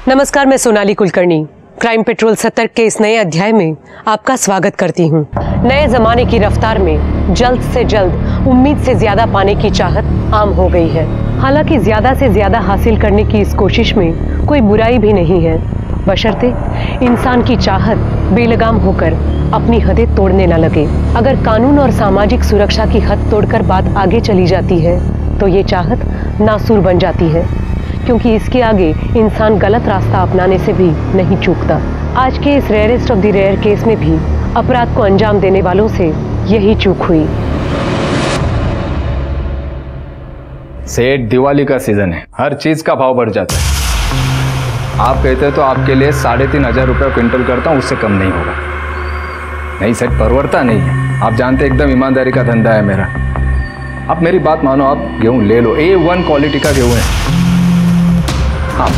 नमस्कार, मैं Sonali Kulkarni crime Patrol सतर्क के इस नए अध्याय में आपका स्वागत करती हूँ। नए जमाने की रफ्तार में जल्द से जल्द उम्मीद से ज्यादा पाने की चाहत आम हो गई है। हालांकि ज्यादा से ज्यादा हासिल करने की इस कोशिश में कोई बुराई भी नहीं है, बशर्ते इंसान की चाहत बेलगाम होकर अपनी हदें तोड़ने न लगे। अगर कानून और सामाजिक सुरक्षा की हद तोड़कर बात आगे चली जाती है तो ये चाहत नासूर बन जाती है, क्योंकि इसके आगे इंसान गलत रास्ता अपनाने से भी नहीं चूकता। आज के इस rarest of the rare case में भी अपराध को अंजाम देने वालों से यही चूक हुई। सेठ, दिवाली का सीजन है, हर चीज का भाव बढ़ जाता है। आप कहते तो आपके लिए 3,500 रुपये क्विंटल करता हूँ, उससे कम नहीं होगा। नहीं सेठ, परवरता नहीं है। आप जानते एकदम ईमानदारी का धंधा है मेरा। आप मेरी बात मानो, आप गेहूं ले लो, A1 क्वालिटी का गेहूं है। हाँ,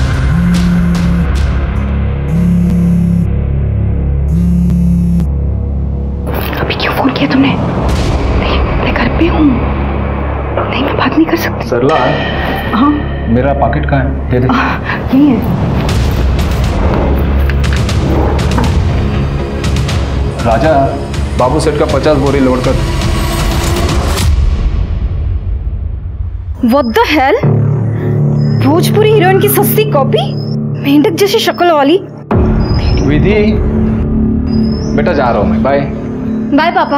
अभी क्यों फोन किया तुमने? मैं घर पे हूँ। नहीं, मैं बात नहीं कर सकती। सरला, हाँ, मेरा पॉकेट कहाँ है? दे दे। यही है। राजा, बाबू सेठ का 50 बोरी लोड कर। What the hell? Bhojpuri heroine की सस्ती कॉपी, मेंढक जैसी शक्ल वाली। विधि, बेटा जा रहा हूं मैं, बाय। बाय पापा।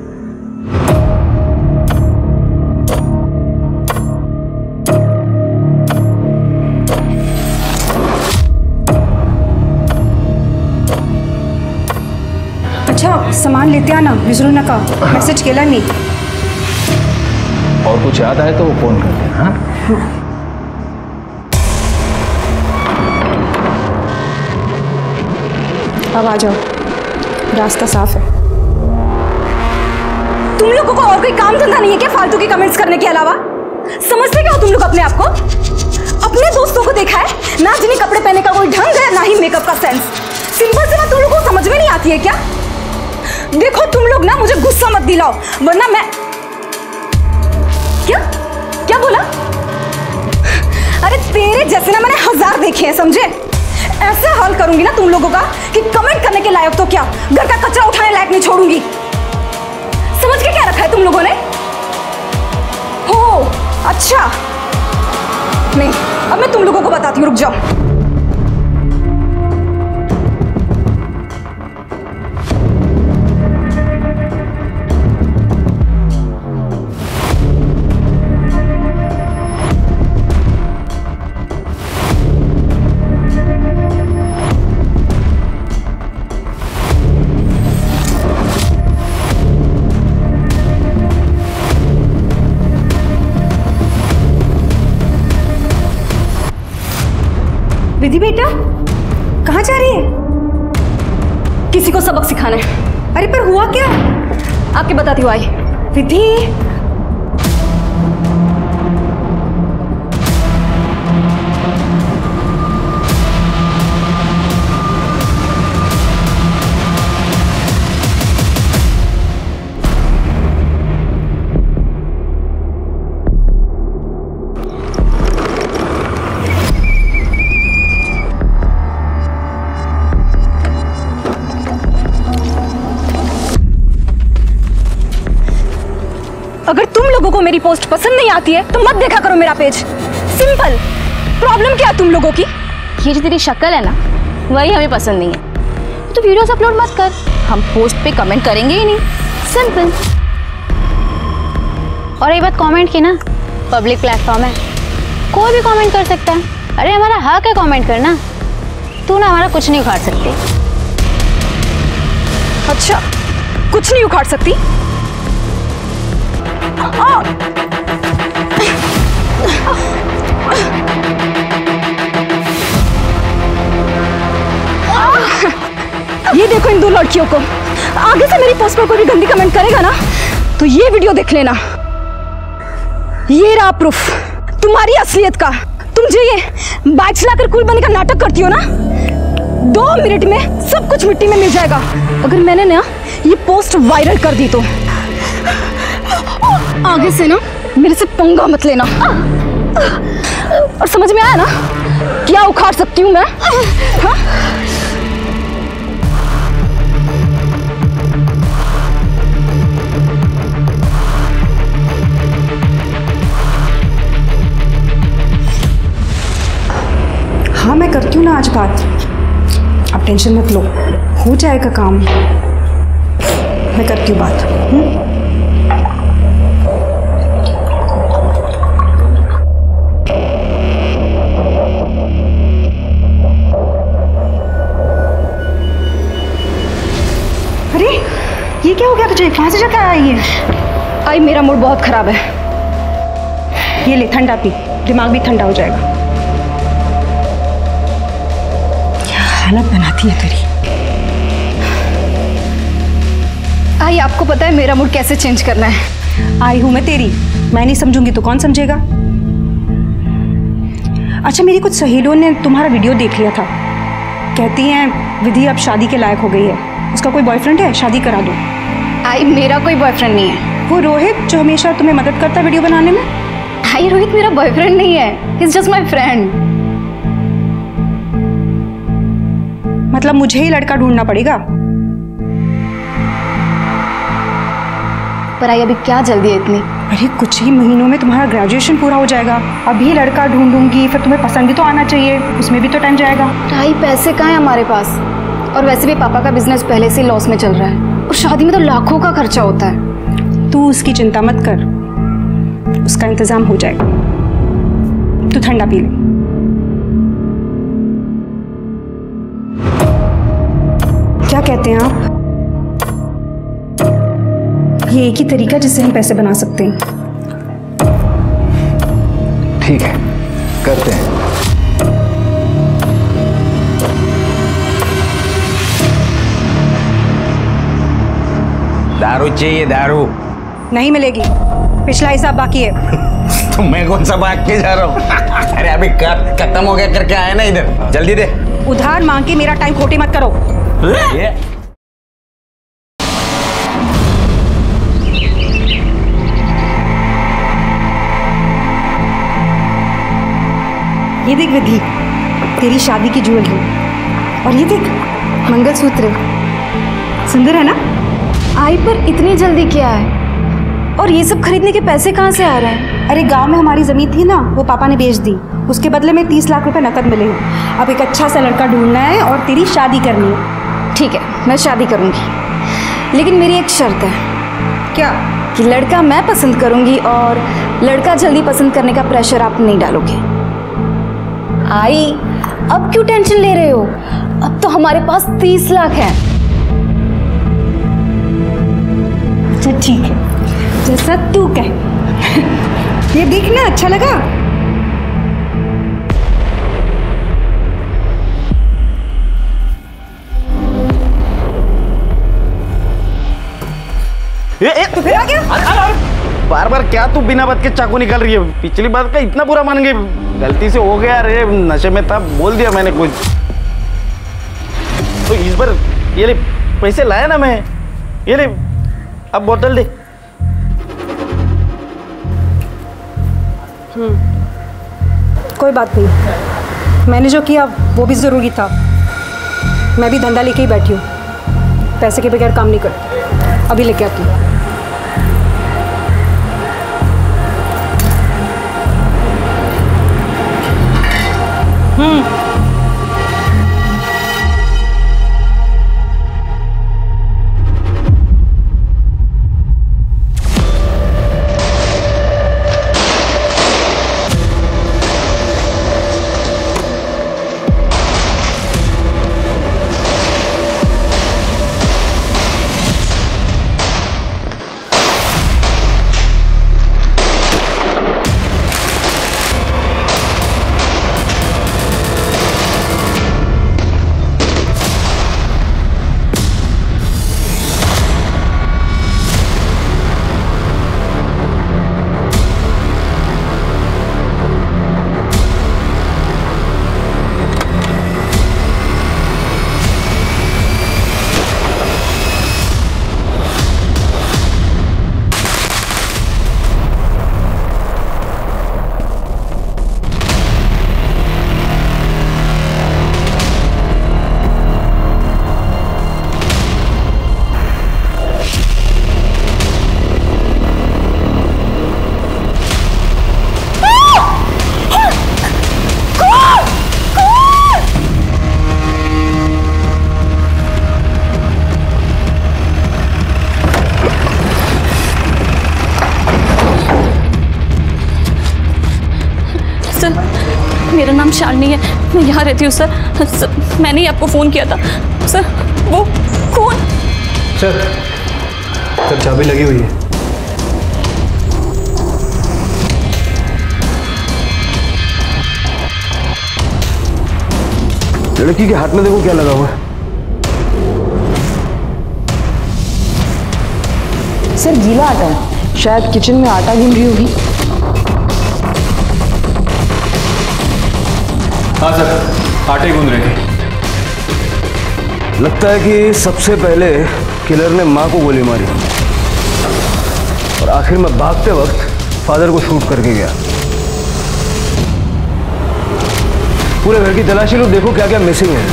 अच्छा, सामान लेते आना, विसरू नका। मैसेज केला मी। और कुछ याद आए तो वो फोन कर देना। हाँ? अब आ जाओ, रास्ता साफ है। तुम लोगों को और कोई काम धंधा नहीं है क्या फालतू की कमेंट्स करने के अलावा? समझते क्या हो तुम लोग अपने आप को? अपने दोस्तों को देखा है ना, जिन्हें कपड़े पहनने का कोई ढंग है, ना ही मेकअप का सेंस। सिंपल सी बात तुम लोगों को समझ में नहीं आती है क्या? देखो तुम लोग ना मुझे गुस्सा मत दिलाओ, वरना मैं क्या क्या बोला? अरे तेरे जैसे ना मैंने 1000 देखे हैं, समझे? ऐसा हाल करूंगी ना तुम लोगों का कि कमेंट करने के लायक तो क्या, घर का कचरा उठाने लायक नहीं छोड़ूंगी। समझ के क्या रखा है तुम लोगों ने? हो अच्छा, नहीं, अब मैं तुम लोगों को बताती हूँ, रुक जाओ। विधि बेटा, कहाँ जा रही है? किसी को सबक सिखाना है। अरे पर हुआ क्या? आके बताती हूँ। आई विधि, अगर तुम लोगों को मेरी पोस्ट पसंद नहीं आती है तो मत देखा करो मेरा पेज। सिंपल। प्रॉब्लम क्या है तुम लोगों की? ये जो तेरी शक्ल है ना, वही हमें पसंद नहीं है। तो वीडियोस अपलोड मत कर, हम पोस्ट पे कमेंट करेंगे ही नहीं। सिंपल। और ये बात कमेंट की ना, पब्लिक प्लेटफॉर्म है, कोई भी कमेंट कर सकता है। अरे हमारा हक है कमेंट करना, तू ना हमारा कुछ नहीं उखाड़ सकती। अच्छा, कुछ नहीं उखाड़ सकती? ये देखो इन दो लड़कियों को। आगे से मेरी पोस्ट पर कोई भी गंदी कमेंट करेगा ना तो ये वीडियो देख लेना। ये रहा प्रूफ तुम्हारी असलियत का। तुम जो ये बाइक चलाकर कूल बनने का नाटक करती हो ना, 2 मिनट में सब कुछ मिट्टी में मिल जाएगा। अगर मैंने ना ये पोस्ट वायरल कर दी तो आगे से ना मेरे से पंगा मत लेना। और समझ में आया ना? क्या उखाड़ सकती हूँ मैं? हाँ? हाँ मैं करती हूँ ना आज बात, अब टेंशन मत लो, हो जाएगा काम। मैं करती हूँ बात। अरे ये क्या हो गया तुझे? कहाँ से जाकर आई है? आई मेरा मूड बहुत खराब है। ये ले ठंडा पी, दिमाग भी ठंडा हो जाएगा। हालत बनाती है तेरी। आई आपको पता है मेरा मूड कैसे चेंज करना है? आई हूं मैं तेरी, मैं नहीं समझूंगी तो कौन समझेगा? अच्छा मेरी कुछ सहेलियों ने तुम्हारा वीडियो देख लिया था, कहती हैं विधि अब शादी के लायक हो गई है, उसका कोई बॉयफ्रेंड है, शादी करा दो। आई मेरा कोई बॉयफ्रेंड नहीं है। वो रोहित जो हमेशा तुम्हें मदद करता है वीडियो बनाने में? आई रोहित मेरा बॉयफ्रेंड नहीं है, he is just my friend. मतलब मुझे ही लड़का ढूंढना पड़ेगा? पर आई अभी क्या जल्दी है इतनी? अरे कुछ ही महीनों में तुम्हारा ग्रेजुएशन पूरा हो जाएगा, अभी लड़का ढूंढूंगी, फिर तुम्हें पसंद भी तो आना चाहिए, उसमें भी तो टाइम जाएगा। आई पैसे कहाँ है हमारे पास? और वैसे भी पापा का बिजनेस पहले से लॉस में चल रहा है, और शादी में तो लाखों का खर्चा होता है। तू उसकी चिंता मत कर, उसका इंतजाम हो जाएगा। तू ठंडा पी ले। क्या कहते हैं आप? ये एक ही तरीका जिससे हम पैसे बना सकते हैं। ठीक है, करते हैं। दारू चाहिए? दारू नहीं मिलेगी, पिछला हिसाब बाकी है। तो मैं कौन सा भाग के जा रहा हूँ? अरे अभी खत्म हो गया करके आया ना इधर, जल्दी दे। उधार मांग के मेरा टाइम खोटी मत करो। ये देख विधि, तेरी शादी की ज्वेलरी, और ये देख मंगलसूत्र, सुंदर है ना? आई पर इतनी जल्दी क्या है? और ये सब खरीदने के पैसे कहाँ से आ रहे हैं? अरे गांव में हमारी जमीन थी ना, वो पापा ने बेच दी, उसके बदले में 30 लाख रुपए नकद मिले हैं। अब एक अच्छा सा लड़का ढूंढना है और तेरी शादी करनी है। ठीक है, मैं शादी करूँगी, लेकिन मेरी एक शर्त है। क्या? कि लड़का मैं पसंद करूँगी और लड़का जल्दी पसंद करने का प्रेशर आप नहीं डालोगे। आई अब क्यों टेंशन ले रहे हो? अब तो हमारे पास 30 लाख है। अच्छा ठीक है, जैसा तू कह। ये देखना अच्छा लगा? तो फिर आ गया? बार बार क्या तू बिना बात के चाकू निकाल रही है? पिछली बात का इतना बुरा मान गई? गलती से हो गया रे, नशे में था, बोल दिया मैंने कुछ। तो इस बार ये ले, पैसे लाया ना मैं, ये ले, अब बोतल दे। कोई बात नहीं, मैंने जो किया वो भी ज़रूरी था। मैं भी धंधा लेके ही बैठी हूँ, पैसे के बगैर काम नहीं करती। अभी लेके आती हूँ। मेरा नाम शालिनी है, मैं यहाँ रहती हूँ सर। मैंने ही आपको फ़ोन किया था सर। वो कौन? सर चाबी लगी हुई है। लड़की के हाथ में देखो क्या लगा हुआ है। सर गीला आटा है, शायद किचन में आटा गिन रही होगी। हाँ सर, आटे गूंद रहे थे। लगता है कि सबसे पहले किलर ने मां को गोली मारी और आखिर में भागते वक्त फादर को शूट करके गया। पूरे घर की तलाशी लो, देखो क्या क्या मिसिंग है।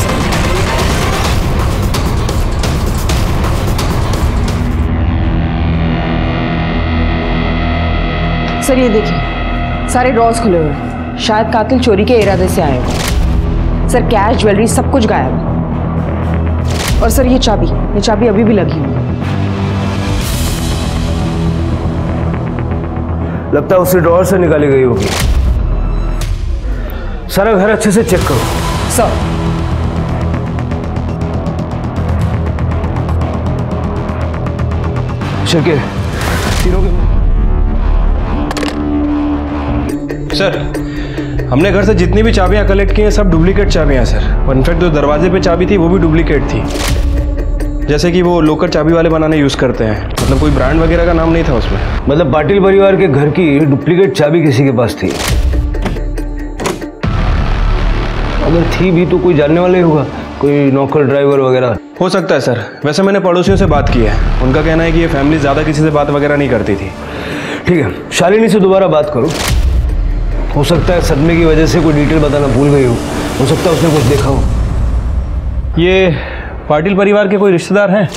सर ये देखिए, सारे ड्रॉर्स खुले हुए हैं, शायद कातिल चोरी के इरादे से आए होगा। सर कैश, ज्वेलरी सब कुछ गायब है। और सर ये चाबी अभी भी लगी हुई है। लगता है उसी ड्रॉर से निकाली गई होगी। सारा घर अच्छे से चेक करो। सर शिरके, तीनों के सर हमने घर से जितनी भी चाबियां कलेक्ट की हैं सब डुप्लीकेट चाबियां हैं सर। और इनफैक्ट जो दरवाजे पे चाबी थी वो भी डुप्लीकेट थी, जैसे कि वो लोकर चाबी वाले बनाने यूज़ करते हैं। मतलब कोई ब्रांड वगैरह का नाम नहीं था उसमें। मतलब पाटिल परिवार के घर की डुप्लीकेट चाबी किसी के पास थी। अगर थी भी तो कोई जानने वाला ही होगा, कोई नौकर ड्राइवर वगैरह। हो सकता है सर। वैसे मैंने पड़ोसियों से बात की है, उनका कहना है कि ये फैमिली ज़्यादा किसी से बात वगैरह नहीं करती थी। ठीक है, शालिनी से दोबारा बात करो। हो सकता है सदमे की वजह से कोई डिटेल बताना भूल गई हो सकता है उसने कुछ देखा हो। ये पाटिल परिवार के कोई रिश्तेदार हैं?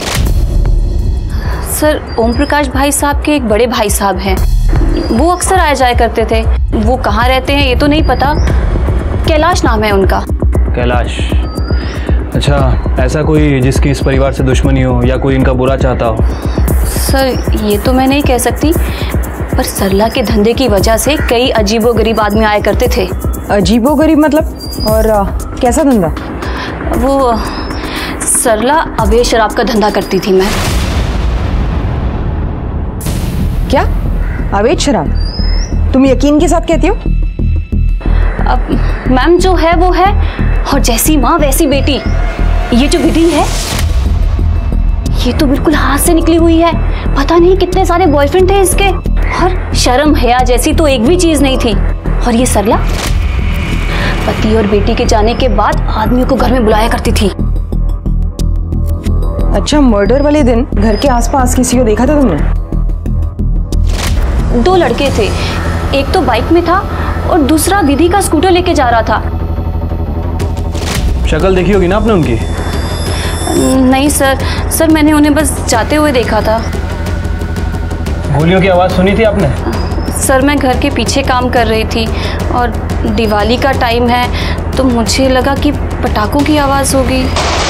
सर ओम प्रकाश भाई साहब के एक बड़े भाई साहब हैं, वो अक्सर आया जाया करते थे। वो कहाँ रहते हैं ये तो नहीं पता, कैलाश नाम है उनका। कैलाश? अच्छा, ऐसा कोई जिसकी इस परिवार से दुश्मनी हो या कोई इनका बुरा चाहता हो? सर ये तो मैं नहीं कह सकती, पर सरला के धंधे की वजह से कई अजीबोगरीब आदमी आया करते थे। अजीबोगरीब मतलब? और कैसा धंधा? वो सरला अवैध शराब का धंधा करती थी। मैं क्या? अवैध शराब? तुम यकीन के साथ कहती हो? अब मैम जो है वो है, और जैसी माँ वैसी बेटी। ये जो विधि है ये तो बिल्कुल हाथ से निकली हुई है। पता नहीं कितने सारे बॉयफ्रेंड थे इसके, और शर्म हया जैसी तो एक भी चीज नहीं थी। और ये सरला पति और बेटी के जाने के बाद आदमियों को घर में बुलाया करती थी। अच्छा, मर्डर वाले दिन घर के आसपास किसी को देखा था तुमने? 2 लड़के थे, एक तो बाइक में था और दूसरा विधि का स्कूटर लेके जा रहा था। शक्ल देखी होगी ना आपने उनकी? नहीं सर मैंने उन्हें बस जाते हुए देखा था। गोलियों की आवाज़ सुनी थी आपने? सर मैं घर के पीछे काम कर रही थी और दिवाली का टाइम है तो मुझे लगा कि पटाखों की आवाज़ होगी।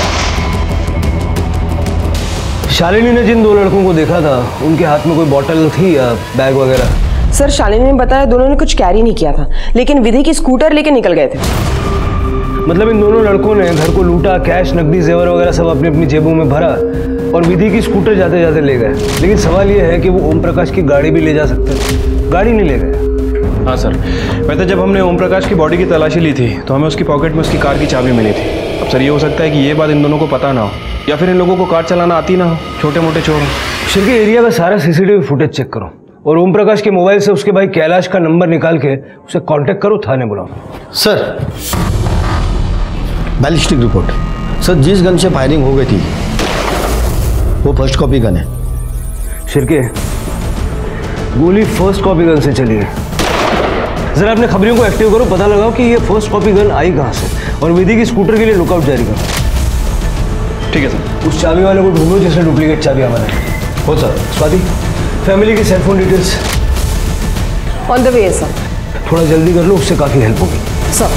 शालिनी ने जिन 2 लड़कों को देखा था उनके हाथ में कोई बॉटल थी या बैग वगैरह? सर शालिनी ने बताया दोनों ने कुछ कैरी नहीं किया था, लेकिन विधि की स्कूटर लेके निकल गए थे। मतलब इन दोनों लड़कों ने घर को लूटा, कैश, नकदी, जेवर वगैरह सब अपनी अपनी जेबों में भरा और विधि की स्कूटर जाते जाते ले गए। लेकिन सवाल ये है कि वो ओम प्रकाश की गाड़ी भी ले जा सकते थे, गाड़ी नहीं ले गए। हाँ सर, वैसे जब हमने ओम प्रकाश की बॉडी की तलाशी ली थी तो हमें उसकी पॉकेट में उसकी कार की चाबी मिली थी। अब सर ये हो सकता है कि ये बात इन दोनों को पता ना हो, या फिर इन लोगों को कार चलाना आती ना हो, छोटे मोटे चोर। शिरके एरिया का सारा सीसीटीवी फुटेज चेक करो और ओम प्रकाश के मोबाइल से उसके भाई कैलाश का नंबर निकाल के उसे कांटेक्ट करो, थाने बुलाओ। Sir ballistic report. सर जिस गन से फायरिंग हो गई थी वो फर्स्ट कॉपी गन है। शिरके गोली फर्स्ट कॉपी गन से चली है। जरा अपने खबरियों को एक्टिव करो, पता लगाओ कि ये फर्स्ट कॉपी गन आई कहाँ से, और विधि की स्कूटर के लिए लुकआउट जारी करो। ठीक है सर। उस चाबी वाले को ढूंढो जिसने डुप्लीकेट चाबी बनाई हो। सर स्वाति, फैमिली की cellphone details on the way sir. थोड़ा जल्दी कर लो, उससे काफी हेल्प होगी सर।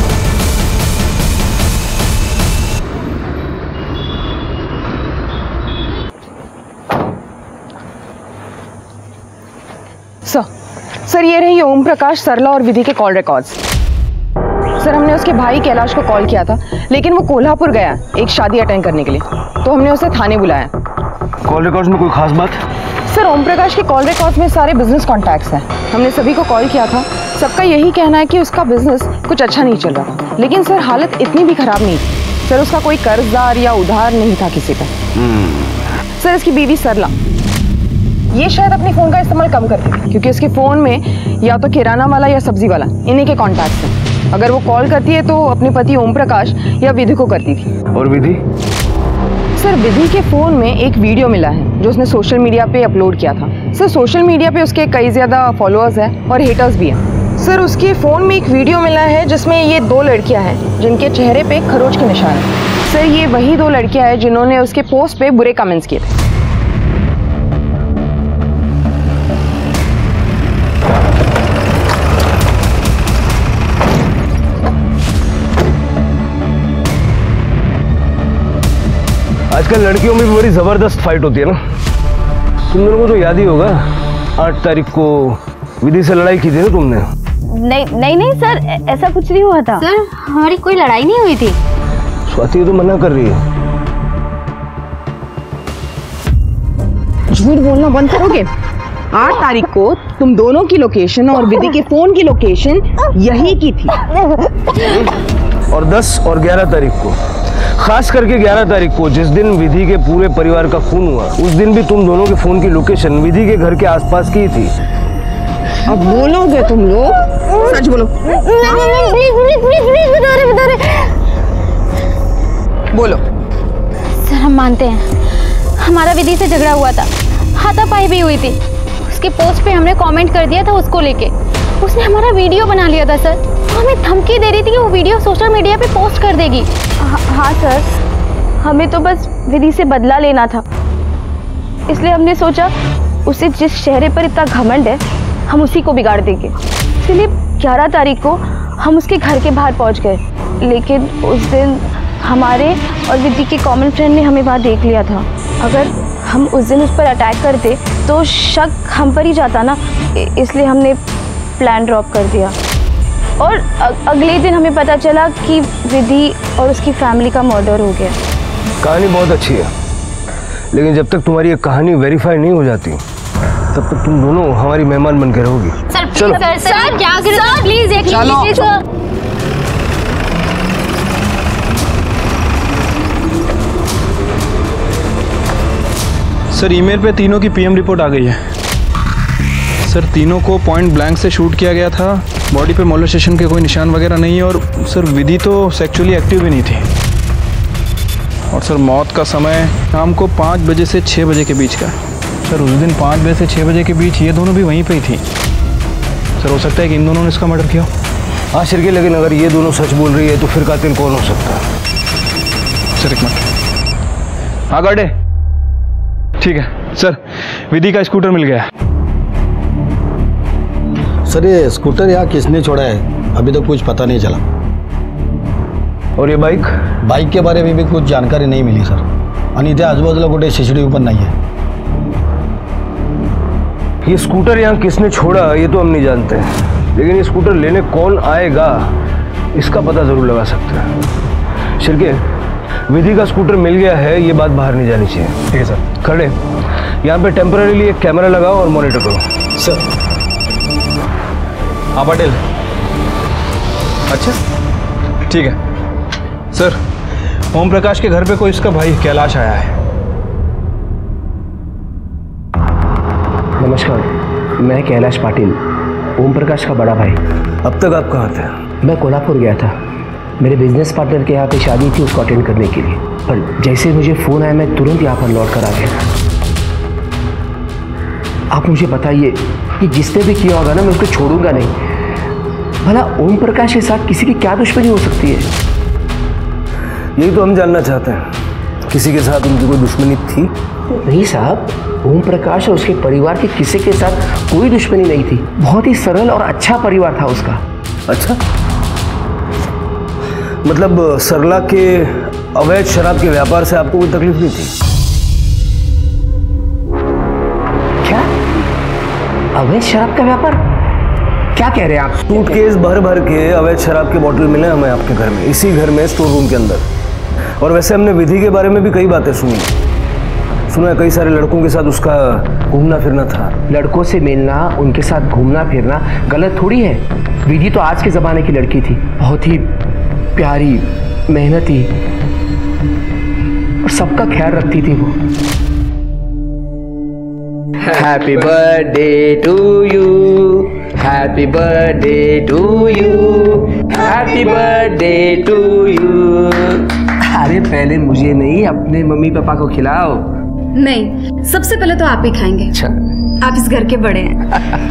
सर ये रही ओम प्रकाश, सरला और विधि के कॉल रिकॉर्ड्स। सर हमने उसके भाई कैलाश को कॉल किया था, लेकिन वो कोल्हापुर गया एक शादी अटेंड करने के लिए, तो हमने उसे थाने बुलाया। कॉल रिकॉर्ड्स में कोई खास बात? सर ओम प्रकाश के कॉल रिकॉर्ड्स में सारे बिजनेस कॉन्टैक्ट्स हैं। हमने सभी को कॉल किया था, सबका यही कहना है कि उसका बिजनेस कुछ अच्छा नहीं चल रहा था, लेकिन सर हालत इतनी भी खराब नहीं थी। सर उसका कोई कर्जदार या उधार नहीं था किसी पे। सर इसकी बीवी सरला, ये शायद अपने फ़ोन का इस्तेमाल कम करती थी, क्योंकि उसके फ़ोन में या तो किराना वाला या सब्जी वाला इन्हीं के कॉन्टैक्ट्स हैं। अगर वो कॉल करती है तो अपने पति ओम प्रकाश या विधि को करती थी। और विधि? सर विधि के फ़ोन में एक वीडियो मिला है जो उसने सोशल मीडिया पे अपलोड किया था। सर सोशल मीडिया पे उसके कई ज़्यादा फॉलोअर्स हैं और हेटर्स भी हैं। सर उसके फ़ोन में एक वीडियो मिला है जिसमें ये 2 लड़कियां हैं जिनके चेहरे पे खरोच के निशान हैं। सर ये वही 2 लड़कियां हैं जिन्होंने उसके पोस्ट पे बुरे कमेंट्स किए थे। आजकल लड़कियों में भी बड़ी जबरदस्त फाइट होती है ना। तुम दोनों को तो याद ही होगा, 8 तारीख को विधि से लड़ाई की थी ना तुमने? नहीं सर, ऐसा कुछ नहीं हुआ था। सर हमारी कोई लड़ाई नहीं हुई थी। स्वाति तो मना कर रही है। झूठ बोलना बंद करोगे? 8 तारीख को तुम दोनों की लोकेशन और विधि के फोन की लोकेशन यही की थी। और 10 और 11 तारीख को, खास करके 11 तारीख को जिस दिन विधि के पूरे परिवार का खून हुआ, उस दिन भी तुम दोनों के फोन की लोकेशन विधि के घर के आसपास की थी। अब बोलोगे तुम लोग? सच बोलो। प्लीज बता रहे। बोलो। सर हम मानते हैं, हमारा विधि से झगड़ा हुआ था, हाथापाई भी हुई थी। उसके पोस्ट पे हमने कमेंट कर दिया था उसको लेके। उसने हमारा वीडियो बना लिया था सर, हमें धमकी दे रही थी कि वो वीडियो सोशल मीडिया पे पोस्ट कर देगी। हाँ सर, हमें तो बस विधि से बदला लेना था, इसलिए हमने सोचा उसे जिस चेहरे पर इतना घमंड है हम उसी को बिगाड़ देंगे। इसलिए 11 तारीख को हम उसके घर के बाहर पहुंच गए, लेकिन उस दिन हमारे और विधि के कॉमन फ्रेंड ने हमें वहाँ देख लिया था। अगर हम उस दिन उस पर अटैक करते तो शक हम पर ही जाता ना, इसलिए हमने प्लान ड्रॉप कर दिया। और अगले दिन हमें पता चला कि विधि और उसकी फैमिली का मर्डर हो गया। कहानी बहुत अच्छी है, लेकिन जब तक तुम्हारी ये कहानी वेरीफाई नहीं हो जाती तब तक तुम दोनों हमारी मेहमान बन के रहोगी। सर चलो। सर क्या करें सर, प्लीज एक सर ईमेल पे तीनों की पीएम रिपोर्ट आ गई है। सर तीनों को पॉइंट ब्लैंक से शूट किया गया था, बॉडी पे मोलेस्टेशन के कोई निशान वगैरह नहीं है, और सर विधि तो सेक्सुअली एक्टिव भी नहीं थी। और सर मौत का समय शाम को 5 बजे से 6 बजे के बीच का। सर उस दिन 5 बजे से 6 बजे के बीच ये दोनों भी वहीं पे ही थी। सर हो सकता है कि इन दोनों ने इसका मर्डर किया। हाँ शिरके, लेकिन अगर ये दोनों सच बोल रही है तो फिर कातिल कौन हो सकता है? सर एक मिनट। हाँ गार्डे, ठीक है सर, विधि का स्कूटर मिल गया। सर ये स्कूटर यहाँ किसने छोड़ा है अभी तक कुछ पता नहीं चला। और ये बाइक? बाइक के बारे में भी कुछ जानकारी नहीं मिली सर, आणि इथे आजूबाजूला कुठे CCTV पण नाही है। ये स्कूटर यहाँ किसने छोड़ा ये तो हम नहीं जानते, लेकिन ये स्कूटर लेने कौन आएगा इसका पता जरूर लगा सकते हैं। शिरके, विधि का स्कूटर मिल गया है, ये बात बाहर नहीं जानी चाहिए। ठीक है सर। खड़े यहाँ पे टेम्पररीली एक कैमरा लगाओ और मॉनिटर करो। सर। हाँ पटेल, अच्छा ठीक है सर। ओम प्रकाश के घर पे कोई इसका भाई कैलाश आया है। नमस्कार, मैं कैलाश पाटिल, ओम प्रकाश का बड़ा भाई। अब तक आप कहाँ थे? मैं कोल्हापुर गया था, मेरे बिजनेस पार्टनर के यहाँ पे शादी थी, उसको अटेंड करने के लिए। पर जैसे मुझे फ़ोन आया मैं तुरंत यहाँ पर लौट कर आ गया। आप मुझे बताइए कि जिसने भी किया होगा ना, मैं उसको छोड़ूंगा नहीं। भला ओम प्रकाश के साथ किसी की क्या दुश्मनी हो सकती है? यही तो हम जानना चाहते हैं, किसी के साथ उनकी कोई दुश्मनी थी? नहीं साहब, ओम प्रकाश और उसके परिवार के किसी के साथ कोई दुश्मनी नहीं थी। बहुत ही सरल और अच्छा परिवार था उसका। अच्छा, मतलब सरला के अवैध शराब के व्यापार से आपको कोई तकलीफ नहीं थी? क्या? अवैध शराब का व्यापार? क्या कह रहे हैं आप? सूटकेस भर भर के अवैध शराब के बोतल मिले हमें आपके घर में, इसी घर में स्टोर रूम के अंदर। और वैसे हमने विधि के बारे में भी कई बातें सुनी, सुना है कई सारे लड़कों के साथ उसका घूमना फिरना था। लड़कों से मिलना, उनके साथ घूमना फिरना गलत थोड़ी है। विधि तो आज के ज़माने की लड़की थी, बहुत ही प्यारी, मेहनती और सबका ख्याल रखती थी वो। Happy birthday to you, happy birthday to you, happy birthday to you. अरे पहले मुझे नहीं, अपने मम्मी पापा को खिलाओ। नहीं, सबसे पहले तो आप ही खाएंगे। अच्छा, आप इस घर के बड़े हैं।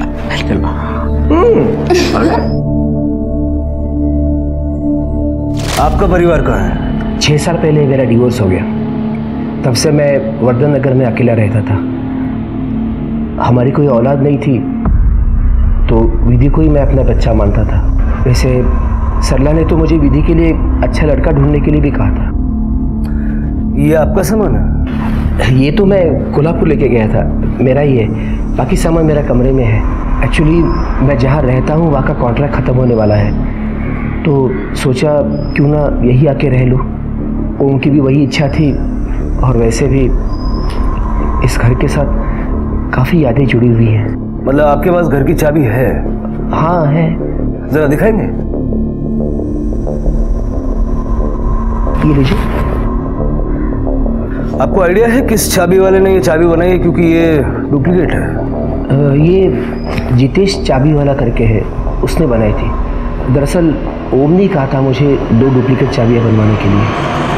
आपका परिवार कहाँ है? 6 साल पहले मेरा डिवोर्स हो गया, तब से मैं वर्धन नगर में अकेला रहता था। हमारी कोई औलाद नहीं थी, तो विधि को ही मैं अपना बच्चा मानता था। वैसे सरला ने तो मुझे विधि के लिए अच्छा लड़का ढूंढने के लिए भी कहा था। ये आपका सामान है? ये तो मैं कोल्हापुर लेके गया था, मेरा ही है। बाकी सामान मेरा कमरे में है। एक्चुअली मैं जहाँ रहता हूँ वहाँ का कॉन्ट्रैक्ट ख़त्म होने वाला है, तो सोचा क्यों ना यही आके रह लूँ। उनकी भी वही इच्छा थी, और वैसे भी इस घर के साथ काफ़ी यादें जुड़ी हुई हैं। मतलब आपके पास घर की चाबी है? हाँ है। ज़रा दिखाएंगे? ये लीजिए। आपको आइडिया है किस चाबी वाले ने ये चाबी बनाई है? क्योंकि ये डुप्लीकेट है। ये जितेश चाबी वाला करके है, उसने बनाई थी। दरअसल ओम ने कहा था मुझे 2 डुप्लीकेट चाबियां बनवाने के लिए।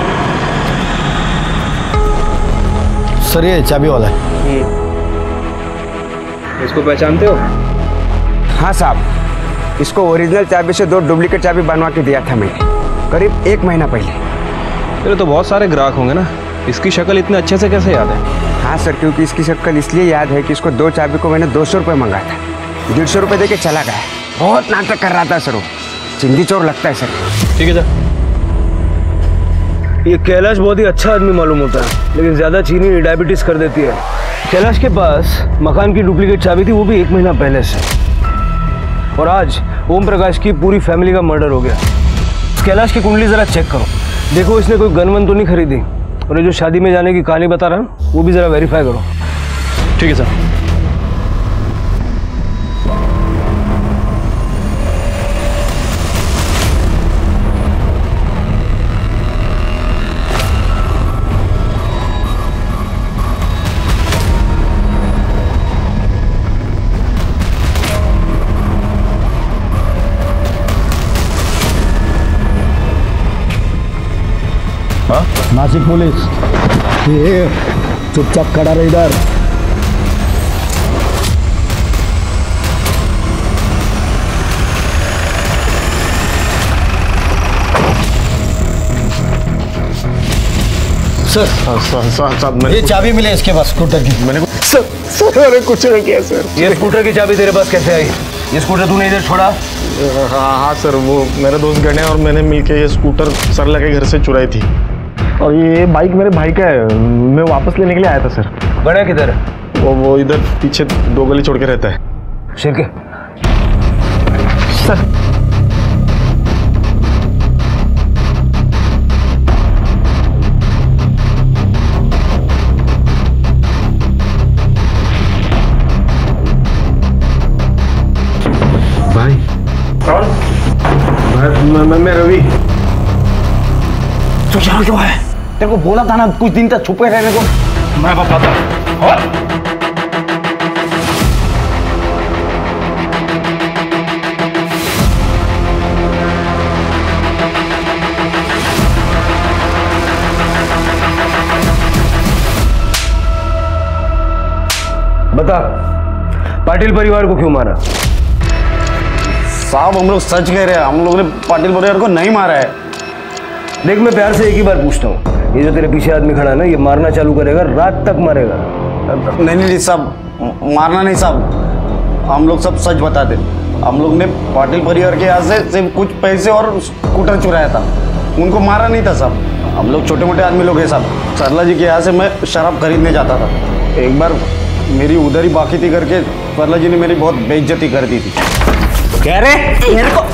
सर ये चाबी वाला है। इसको पहचानते हो? हाँ साहब, इसको ओरिजिनल चाबी से 2 डुप्लीकेट चाबी बनवा के दिया था मैंने, करीब 1 महीना पहले। तेरे तो बहुत सारे ग्राहक होंगे ना, इसकी शक्ल इतने अच्छे से कैसे याद है? हाँ सर, क्योंकि इसकी शक्ल इसलिए याद है कि इसको 2 चाबी को मैंने 200 रुपये मंगाया था, 150 रुपये दे के चला गया। बहुत नाटक कर रहा था सर वो, चिंदी चोर लगता है सर। ठीक है जा। ये कैलाश बहुत ही अच्छा आदमी मालूम होता है, लेकिन ज़्यादा चीनी डायबिटीज़ कर देती है। कैलाश के पास मकान की डुप्लीकेट चाबी थी, वो भी 1 महीना पहले से। और आज ओम प्रकाश की पूरी फैमिली का मर्डर हो गया। कैलाश की कुंडली ज़रा चेक करो, देखो इसने कोई गन वन तो नहीं खरीदी। और ये जो शादी में जाने की कहानी बता रहा हूँ वो भी ज़रा वेरीफाई करो। ठीक है सर। नासिक पुलिस, ये चुपचाप खड़ा रहे इधर। सर ये चाबी मिले इसके पास स्कूटर की। मैंने सर अरे कुछ नहीं किया सर। ये स्कूटर की चाबी तेरे पास कैसे आई? ये स्कूटर तूने इधर छोड़ा? हाँ सर, वो मेरे दोस्त गणे और मैंने मिलके ये स्कूटर सरला के घर से चुराई थी। और ये बाइक मेरे भाई का है, मैं वापस लेने के लिए आया था सर। गणे किधर है? वो इधर पीछे 2 गली छोड़ के रहता है। शिरके सर भाई मैं रवि। तू यहाँ क्यों है? तेरे को बोला था ना कुछ दिन तक छुपे रहने को। मैं बताता हूँ। बता, पाटिल परिवार को क्यों मारा? साहब हम लोग सच कह रहे हैं, हम लोगों ने पाटिल परिवार को नहीं मारा है। देख मैं प्यार से एक ही बार पूछता हूँ, ये जो तेरे पीछे आदमी खड़ा है ना, ये मारना चालू करेगा, रात तक मारेगा। नहीं साहब, मारना नहीं साहब, हम लोग सब सच बताते। हम लोग ने पाटिल परिवार के यहाँ से सिर्फ कुछ पैसे और स्कूटर चुराया था, उनको मारा नहीं था साहब। हम लोग छोटे मोटे आदमी लोग हैं साहब। सरला जी के यहाँ से मैं शराब खरीदने जाता था, एक बार मेरी उधर ही बाकी थी करके सरला जी ने मेरी बहुत बेइज्जती कर दी थी। कह रहे मेरे को?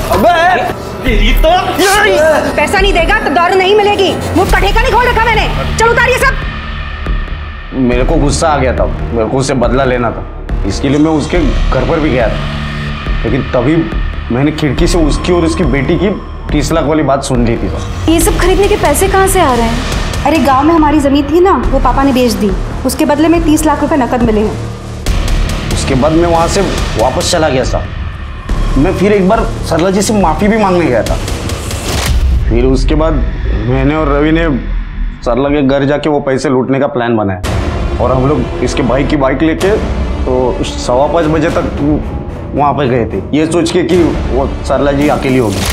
पैसा नहीं देगा तो दारू नहीं मिलेगी। मुंह का ठेका नहीं खोल रखा मैंने। चल उतारिए सब। मेरे को गुस्सा आ गया था, मेरे को उससे बदला लेना था, इसके लिए मैं उसके घर पर भी गया था। लेकिन तभी मैंने खिड़की से उसकी और उसकी बेटी की 30 लाख वाली बात सुन ली थी। ये सब खरीदने के पैसे कहाँ से आ रहे हैं? अरे गांव में हमारी जमीन थी ना, वो पापा ने बेच दी, उसके बदले में 30 लाख रुपए नकद मिले हैं। उसके बाद मैं वहाँ से वापस चला गया साहब। मैं फिर एक बार सरला जी से माफ़ी भी मांगने गया था। फिर उसके बाद मैंने और रवि ने सरला के घर जाके वो पैसे लूटने का प्लान बनाया और हम लोग इसके भाई की बाइक लेके तो 5:15 बजे तक वहाँ पे गए थे, ये सोच के कि वो सरला जी अकेली होगी।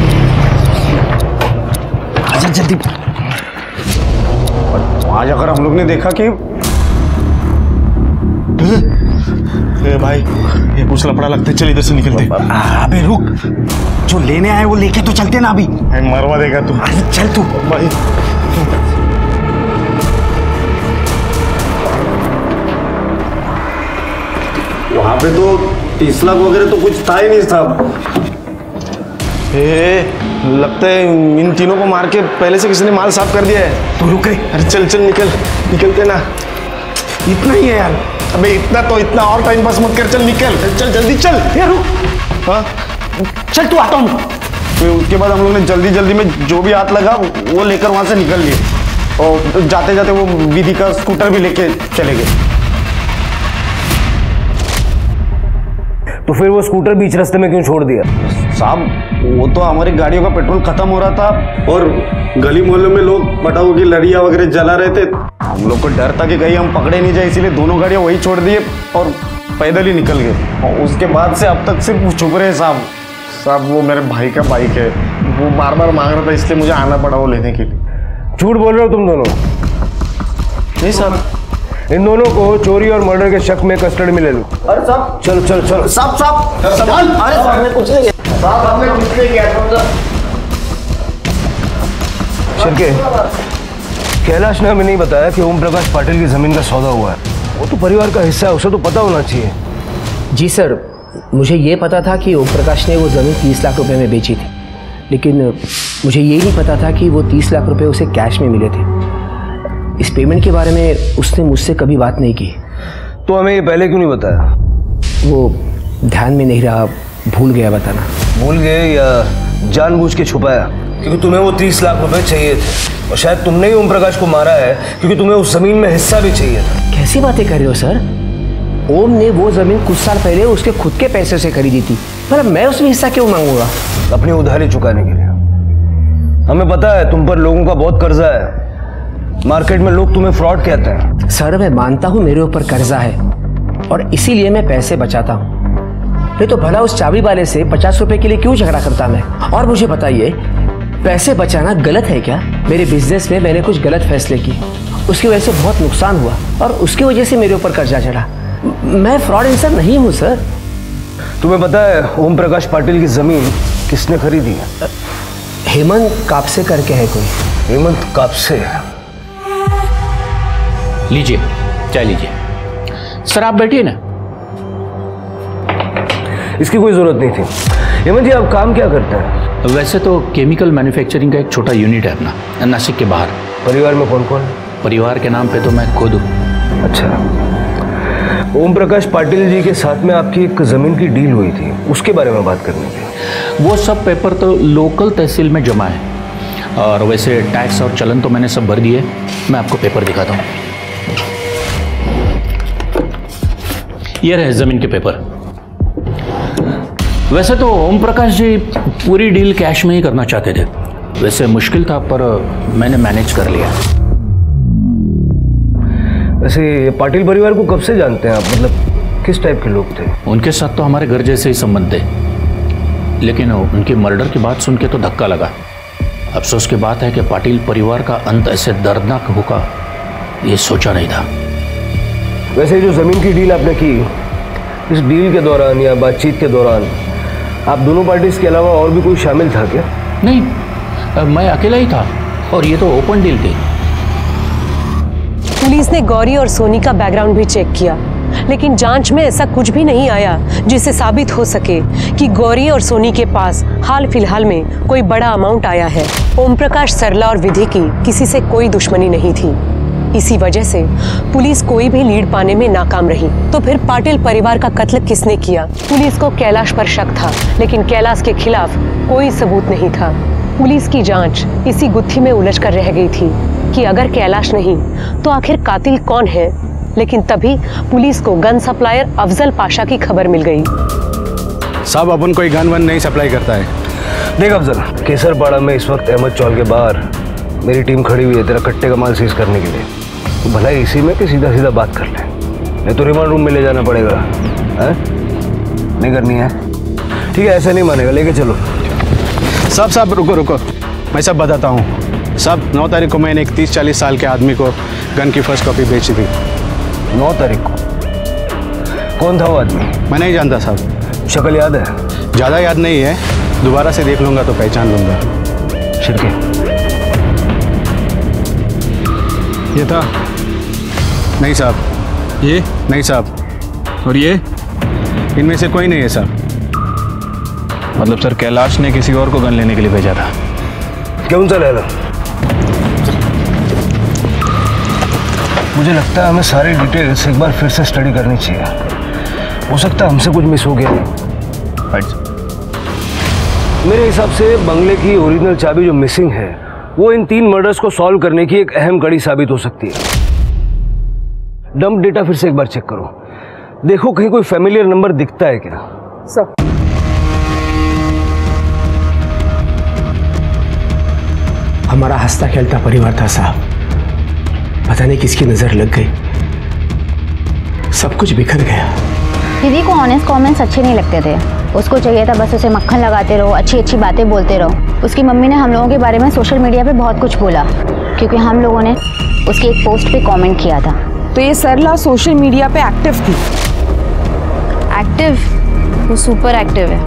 आजा जल्दी। वहाँ जाकर हम लोग ने देखा कि भाई ये कुछ लफड़ा लगता है, चल इधर से निकलते। अबे रुक, जो लेने आए वो लेके तो चलते ना अभी। मरवा देगा तू। चल तू भाई। वहाँ पे तो 30 लाख वगैरह तो कुछ था ही नहीं साहब। लगता है इन तीनों को मार के पहले से किसी ने माल साफ कर दिया है। तू रुक। अरे चल चल निकलते ना। इतना ही है यार। अबे इतना तो इतना और टाइम पास मत कर, चल निकल, चल जल्दी चल। यार रुक। हाँ चल तू आता हूँ। फिर उसके बाद हम लोग ने जल्दी में जो भी हाथ लगा वो लेकर वहाँ से निकल लिए और जाते जाते वो विधि का स्कूटर भी लेके चले गए। तो फिर वो स्कूटर बीच रास्ते में क्यों छोड़ दिया? साहब वो तो हमारी गाड़ियों का पेट्रोल खत्म हो रहा था और गली मोहल्ले में लोग पटाखों की लड़ियाँ वगैरह जला रहे थे। हम लोग को डर था कि कहीं हम पकड़े नहीं जाए, इसीलिए दोनों गाड़ियाँ वही छोड़ दिए और पैदल ही निकल गए। और उसके बाद से अब तक सिर्फ छुप रहे साहब। साहब वो मेरे भाई का बाइक है, वो बार बार मांग रहा था, इसलिए मुझे आना पड़ा वो लेने के लिए। झूठ बोल रहे हो तुम दोनों? नहीं साहब, इन दोनों को चोरी और मर्डर के शक में कस्टडी में ले लो। अरे साहब चलो चलो चलो। साहब अरे हमने कुछ नहीं किया साहब, हमने कुछ नहीं किया। शिरके, कैलाश ने हमें नहीं बताया कि ओम प्रकाश पाटिल की जमीन का सौदा हुआ है। वो तो परिवार का हिस्सा है, उसे तो पता होना चाहिए। जी सर, मुझे ये पता था कि ओम प्रकाश ने वो ज़मीन 30 लाख रुपए में बेची थी, लेकिन मुझे ये नहीं पता था कि वो 30 लाख रुपए उसे कैश में मिले थे। इस पेमेंट के बारे में उसने मुझसे कभी बात नहीं की। तो हमें ये पहले क्यों नहीं बताया? वो ध्यान में नहीं रहा, भूल गया बताना। भूल गए या जानबूझ के छुपाया? क्योंकि तुम्हें वो 30 लाख रुपए चाहिए थे और शायद तुमने ही ओम प्रकाश को मारा है क्योंकि तुम्हें उस जमीन में हिस्सा भी चाहिए था। कैसी बातें कर रहे हो सर? ओम ने वो जमीन कुछ साल पहले उसके खुद के पैसे से खरीदी थी, पर मैं उसमें हिस्सा क्यों मांगूंगा? अपनी उधारी चुकाने के लिए। हमें पता है तुम पर लोगों का बहुत कर्जा है, मार्केट में लोग तुम्हें फ्रॉड कहते हैं। सर मैं मानता हूँ मेरे ऊपर कर्जा है और इसीलिए मैं पैसे बचाता हूँ, नहीं तो भला उस चाबी वाले से 50 रुपए के लिए क्यों झगड़ा करता मैं? और मुझे बताइए, पैसे बचाना गलत है क्या? मेरे बिजनेस में मैंने कुछ गलत फैसले किए, उसकी वजह से बहुत नुकसान हुआ और उसकी वजह से मेरे ऊपर कर्जा चढ़ा। मैं फ्रॉड इंसान नहीं हूँ सर। तुम्हें पता है ओम प्रकाश पाटिल की जमीन किसने खरीदी है? हेमंत कापसे करके है कोई। हेमंत कापसे? लीजिए चाय लीजिए। सर आप बैठिए ना। इसकी कोई जरूरत नहीं थी। हेमंत जी आप काम क्या करते हैं? वैसे तो केमिकल मैन्युफैक्चरिंग का एक छोटा यूनिट है अपना, नासिक के बाहर। परिवार में कौन कौन है? परिवार के नाम पे तो मैं खुद हूँ। अच्छा, ओम प्रकाश पाटिल जी के साथ में आपकी एक जमीन की डील हुई थी, उसके बारे में बात करनी थी। वो सब पेपर तो लोकल तहसील में जमा है और वैसे टैक्स और चलन तो मैंने सब भर दिए। मैं आपको पेपर दिखाता हूँ। ये रहे जमीन के पेपर। वैसे तो ओम प्रकाश जी पूरी डील कैश में ही करना चाहते थे, वैसे मुश्किल था पर मैंने मैनेज कर लिया। वैसे पाटिल परिवार को कब से जानते हैं आप? मतलब किस टाइप के लोग थे? उनके साथ तो हमारे घर जैसे ही संबंध थे, लेकिन उनकी मर्डर की बात सुन के तो धक्का लगा। अफसोस की बात है कि पाटिल परिवार का अंत ऐसे दर्दनाक होगा ये सोचा नहीं था। वैसे जो ज़मीन की डील आपने की, इस डील के दौरान या बातचीत के दौरान आप दोनों पार्टीज के अलावा और भी कोई शामिल था क्या? नहीं, मैं अकेला ही था और ये तो ओपन डील थी। पुलिस ने गौरी और सोनी का बैकग्राउंड भी चेक किया, लेकिन जांच में ऐसा कुछ भी नहीं आया जिससे साबित हो सके कि गौरी और सोनी के पास हाल फिलहाल में कोई बड़ा अमाउंट आया है। ओम प्रकाश, सरला और विधि की किसी से कोई दुश्मनी नहीं थी। इसी वजह से पुलिस कोई भी लीड पाने में नाकाम रही। तो फिर पाटिल परिवार का कत्ल किसने किया? पुलिस को कैलाश पर शक था, लेकिन कैलाश के खिलाफ कोई सबूत नहीं था। पुलिस की जांच इसी गुत्थी में उलझ कर रह गई थी कि अगर कैलाश नहीं तो आखिर कातिल कौन है। लेकिन तभी पुलिस को गन सप्लायर अफजल पाशा की खबर मिल गई। साहब, अपन कोई गन वन नहीं सप्लाई करता है। देख अफजल, केसरपाड़ा में इस वक्त अहमद चौल के बाहर मेरी टीम खड़ी हुई है तेरा कट्टे का माल सीज करने के लिए। तो भला इसी में कि सीधा सीधा बात कर ले, नहीं तो रिमांड रूम में ले जाना पड़ेगा। है? नहीं करनी है? ठीक है, ऐसे नहीं मानेगा, लेके चलो। साहब रुको, मैं सब बताता हूँ। सब 9 तारीख को मैंने एक 30-40 साल के आदमी को गन की फर्स्ट कॉपी बेची थी। 9 तारीख को? कौन था वो आदमी? मैं नहीं जानता साहब। शक्ल याद है? ज़्यादा याद नहीं है, दोबारा से देख लूँगा तो पहचान लूँगा। शिरके ये था? नहीं साहब। ये? नहीं साहब। और ये? इनमें से कोई नहीं है साहब। मतलब सर, कैलाश ने किसी और को गन लेने के लिए भेजा था। क्यों सा लहरा? मुझे लगता है हमें सारी डिटेल्स एक बार फिर से स्टडी करनी चाहिए। हो सकता है हमसे कुछ मिस हो गया। मेरे हिसाब से बंगले की ओरिजिनल चाबी जो मिसिंग है वो इन 3 मर्डर्स को सॉल्व करने की एक अहम कड़ी साबित हो सकती है। डंप डेटा फिर से एक बार चेक करो, देखो कहीं कोई फैमिलियर नंबर दिखता है क्या। सर, हमारा हंसता खेलता परिवार था साहब, पता नहीं किसकी नजर लग गई, सब कुछ बिखर गया। दीदी को ऑनेस्ट कमेंट्स अच्छे नहीं लगते थे। उसको चाहिए था बस उसे मक्खन लगाते रहो, अच्छी अच्छी बातें बोलते रहो। उसकी मम्मी ने हम लोगों के बारे में सोशल मीडिया पे बहुत कुछ बोला, क्योंकि हम लोगों ने उसकी एक पोस्ट पे कमेंट किया था। तो ये सरला सोशल मीडिया पे एक्टिव थी? एक्टिव? वो सुपर एक्टिव है।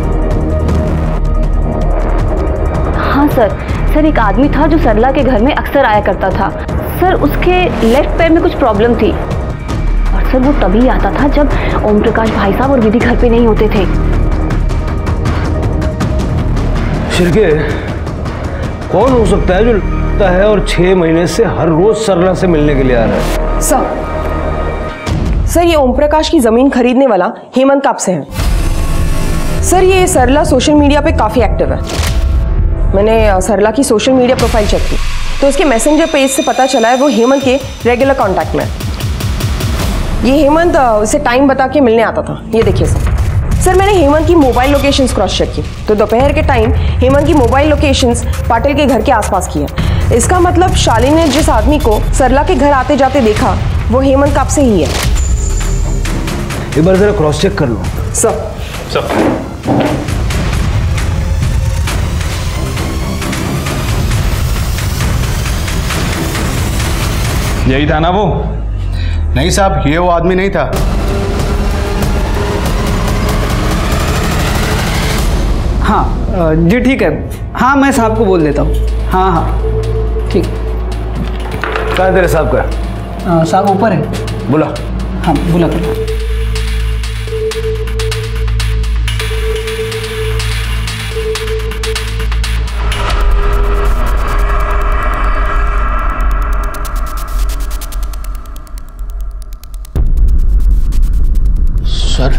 हाँ सर, एक आदमी था जो सरला के घर में अक्सर आया करता था। सर, उसके लेफ्ट पैर में कुछ प्रॉब्लम थी और सर वो तभी आता था जब ओम प्रकाश भाई साहब और विधि घर पे नहीं होते थे। शिरके, कौन हो सकता है जो लगता है और 6 महीने से हर रोज सरला से मिलने के लिए आ रहा है? सर, ये ओम प्रकाश की जमीन खरीदने वाला हेमंत काप से है। सर, ये सरला सोशल मीडिया पे काफी एक्टिव है। मैंने सरला की सोशल मीडिया प्रोफाइल चेक की तो उसके मैसेंजर पेज से पता चला है वो हेमंत के रेगुलर कांटेक्ट में है। ये हेमंत उसे टाइम बता के मिलने आता था। ये देखिए सर, मैंने हेमंत की मोबाइल लोकेशंस क्रॉस चेक की तो दोपहर के टाइम हेमंत की मोबाइल लोकेशंस पाटिल के घर के आसपास की है। इसका मतलब शालिनी ने जिस आदमी को सरला के घर आते जाते देखा वो हेमंत काप से ही है। एक बार जरा क्रॉस चेक कर लो। सर यही था ना वो? नहीं साहब, ये वो आदमी नहीं था। हाँ जी ठीक है। हाँ, मैं साहब को बोल देता हूँ। हाँ ठीक। कहाँ है तेरे साहब का? साहब ऊपर है। बुला। हाँ बुला कर। सर,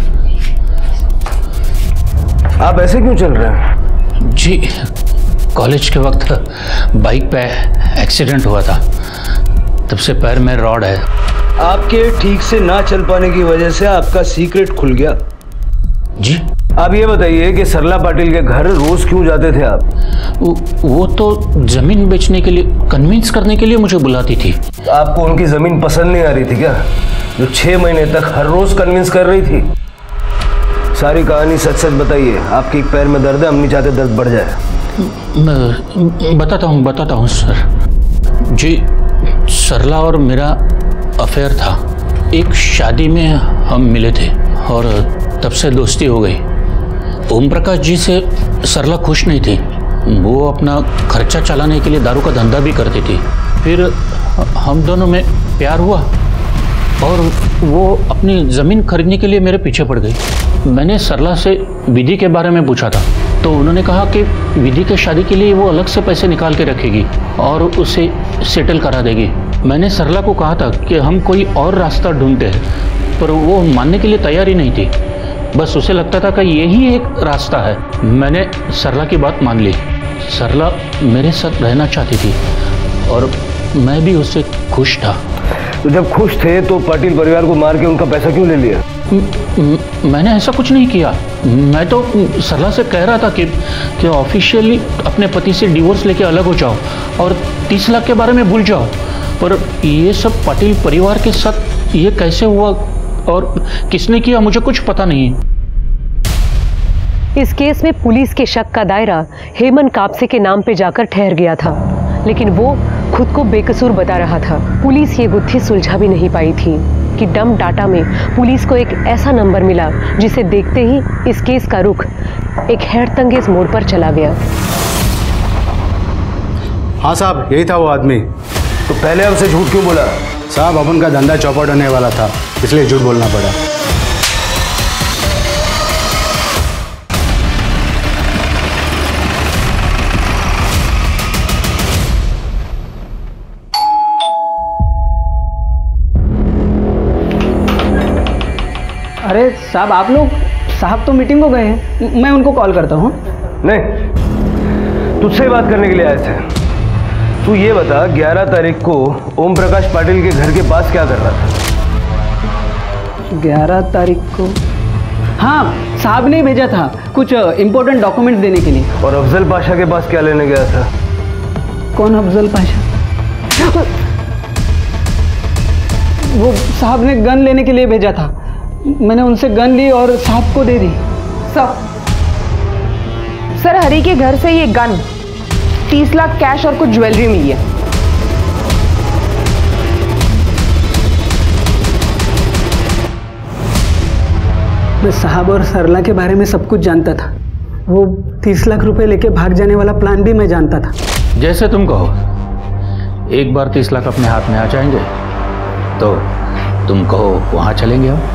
आप ऐसे क्यों चल रहे हैं? जी, कॉलेज के वक्त बाइक पे एक्सीडेंट हुआ था, तब से पैर में रॉड है। आपके ठीक से ना चल पाने की वजह से आपका सीक्रेट खुल गया। जी? आप ये बताइए कि सरला पाटिल के घर रोज क्यों जाते थे आप? वो तो जमीन बेचने के लिए, कन्विंस करने के लिए मुझे बुलाती थी। आपको उनकी जमीन पसंद नहीं आ रही थी क्या, जो 6 महीने तक हर रोज कन्विंस कर रही थी? सारी कहानी सच सच बताइए। आपके एक पैर में दर्द है, हम नहीं चाहते दर्द बढ़ जाए। मैं बताता हूँ सर। जी, सरला और मेरा अफेयर था। एक शादी में हम मिले थे और तब से दोस्ती हो गई। ओम प्रकाश जी से सरला खुश नहीं थी। वो अपना खर्चा चलाने के लिए दारू का धंधा भी करती थी। फिर हम दोनों में प्यार हुआ और वो अपनी ज़मीन खरीदने के लिए मेरे पीछे पड़ गई। मैंने सरला से विधि के बारे में पूछा था, तो उन्होंने कहा कि विधि के शादी के लिए वो अलग से पैसे निकाल के रखेगी और उसे सेटल करा देगी। मैंने सरला को कहा था कि हम कोई और रास्ता ढूंढते हैं, पर वो मानने के लिए तैयार ही नहीं थी। बस उसे लगता था कि यही एक रास्ता है। मैंने सरला की बात मान ली। सरला मेरे साथ रहना चाहती थी और मैं भी उससे खुश था। तो जब खुश थे तो पाटिल परिवार को मार के उनका पैसा क्यों ले लिया? मैंने ऐसा कुछ नहीं किया। मैं तो सरला से कह रहा था कि ऑफिशियली अपने पति से डिवोर्स लेके अलग हो जाओ और 30 लाख के बारे में भूल जाओ। पर ये सब पाटिल परिवार के साथ ये कैसे हुआ और किसने किया, मुझे कुछ पता नहीं है। इस केस में पुलिस के शक का दायरा हेमंत कापसे के नाम पे जाकर ठहर गया था, लेकिन वो खुद को बेकसूर बता रहा था। पुलिस ये गुत्थी सुलझा भी नहीं पाई थी कि डंप डाटा में पुलिस को एक ऐसा नंबर मिला जिसे देखते ही इस केस का रुख एक हैरतअंगेज मोड़ पर चला गया। हाँ साहब, यही था वो आदमी। तो पहले हमसे झूठ क्यों बोला? साहब, अपन का धंधा चौपट होने वाला था, इसलिए झूठ बोलना पड़ा। अरे साहब, आप लोग, साहब तो मीटिंग को गए हैं, मैं उनको कॉल करता हूँ। नहीं, तुझसे बात करने के लिए आए थे। तू ये बता, 11 तारीख को ओम प्रकाश पाटिल के घर के पास क्या कर रहा था? 11 तारीख को? हाँ, साहब ने भेजा था कुछ इम्पोर्टेंट डॉक्यूमेंट देने के लिए। और अफजल पाशा के पास क्या लेने गया था? कौन अफजल पाशा? वो साहब ने गन लेने के लिए भेजा था। मैंने उनसे गन ली और साहब को दे दी। सर, हरी के घर से ये गन, 30 लाख कैश और कुछ ज्वेलरी मिली है। मैं साहब और सरला के बारे में सब कुछ जानता था। वो 30 लाख रुपए लेके भाग जाने वाला प्लान भी मैं जानता था। जैसे तुम कहो। एक बार 30 लाख अपने हाथ में आ जाएंगे तो तुम कहो वहां चलेंगे हम।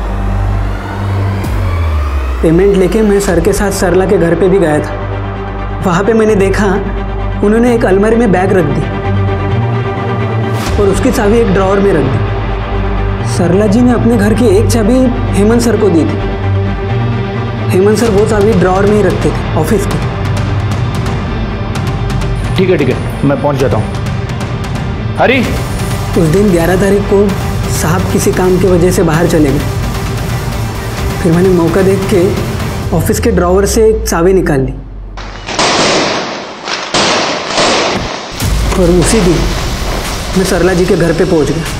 पेमेंट लेके मैं सर के साथ सरला के घर पे भी गया था। वहाँ पे मैंने देखा उन्होंने एक अलमारी में बैग रख दी और उसकी चाबी एक ड्रॉअर में रख दी। सरला जी ने अपने घर की एक चाबी हेमंत सर को दी थी। हेमंत सर वो चाबी ड्रॉअर में ही रखते थे ऑफिस की। ठीक है, मैं पहुंच जाता हूँ। हरी, उस दिन 11 तारीख को साहब किसी काम की वजह से बाहर चले गए। फिर मैंने मौका देख के ऑफिस के ड्रॉअर से एक चाबी निकाल ली और उसी दिन मैं सरला जी के घर पे पहुंच गया।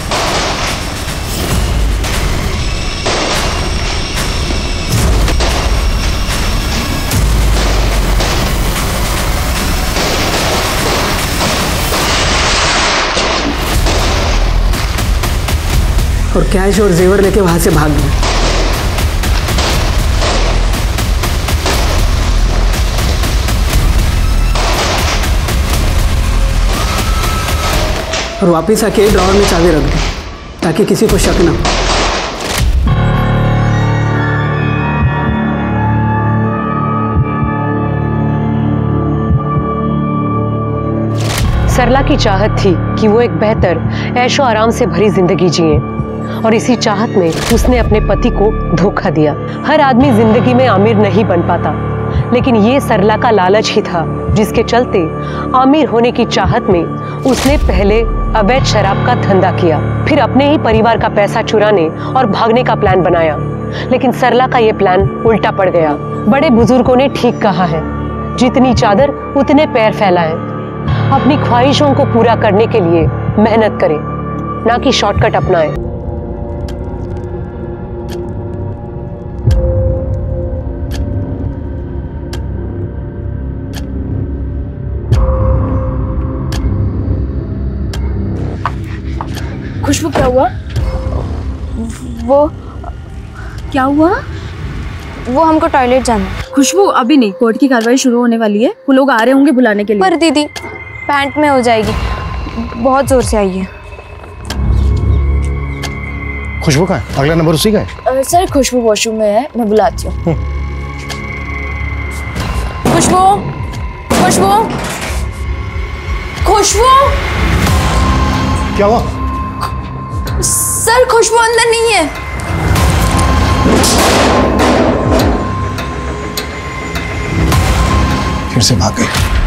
और कैश और जेवर लेके वहां से भाग गया। और वापस आके ड्रॉअर में चाबी रख दी ताकि किसी को शक ना हो। सरला की चाहत थी कि वो एक बेहतर ऐशो आराम से भरी जिंदगी जिए और इसी चाहत में उसने अपने पति को धोखा दिया। हर आदमी जिंदगी में अमीर नहीं बन पाता, लेकिन ये सरला का लालच ही था जिसके चलते अमीर होने की चाहत में उसने पहले अवैध शराब का धंधा किया, फिर अपने ही परिवार का पैसा चुराने और भागने का प्लान बनाया। लेकिन सरला का ये प्लान उल्टा पड़ गया। बड़े बुजुर्गों ने ठीक कहा है, जितनी चादर उतने पैर फैलाएं। अपनी ख्वाहिशों को पूरा करने के लिए मेहनत करें, ना कि शॉर्टकट अपनाएं। खुशबू, क्या हुआ? वो क्या हुआ? वो हमको टॉयलेट जाना है। खुशबू, अभी नहीं, कोर्ट की कार्रवाई शुरू होने वाली है, वो लोग आ रहे होंगे बुलाने के लिए। पर दीदी, पैंट में हो जाएगी, बहुत जोर से आई है। खुशबू का है? अगला नंबर उसी का है? सर खुशबू वॉशरूम में है, मैं बुलाती हूँ। खुशबू, खुशबू, खुशबू। क्या हुआ? सर खुशबू अंदर नहीं है। फिर से भाग गए।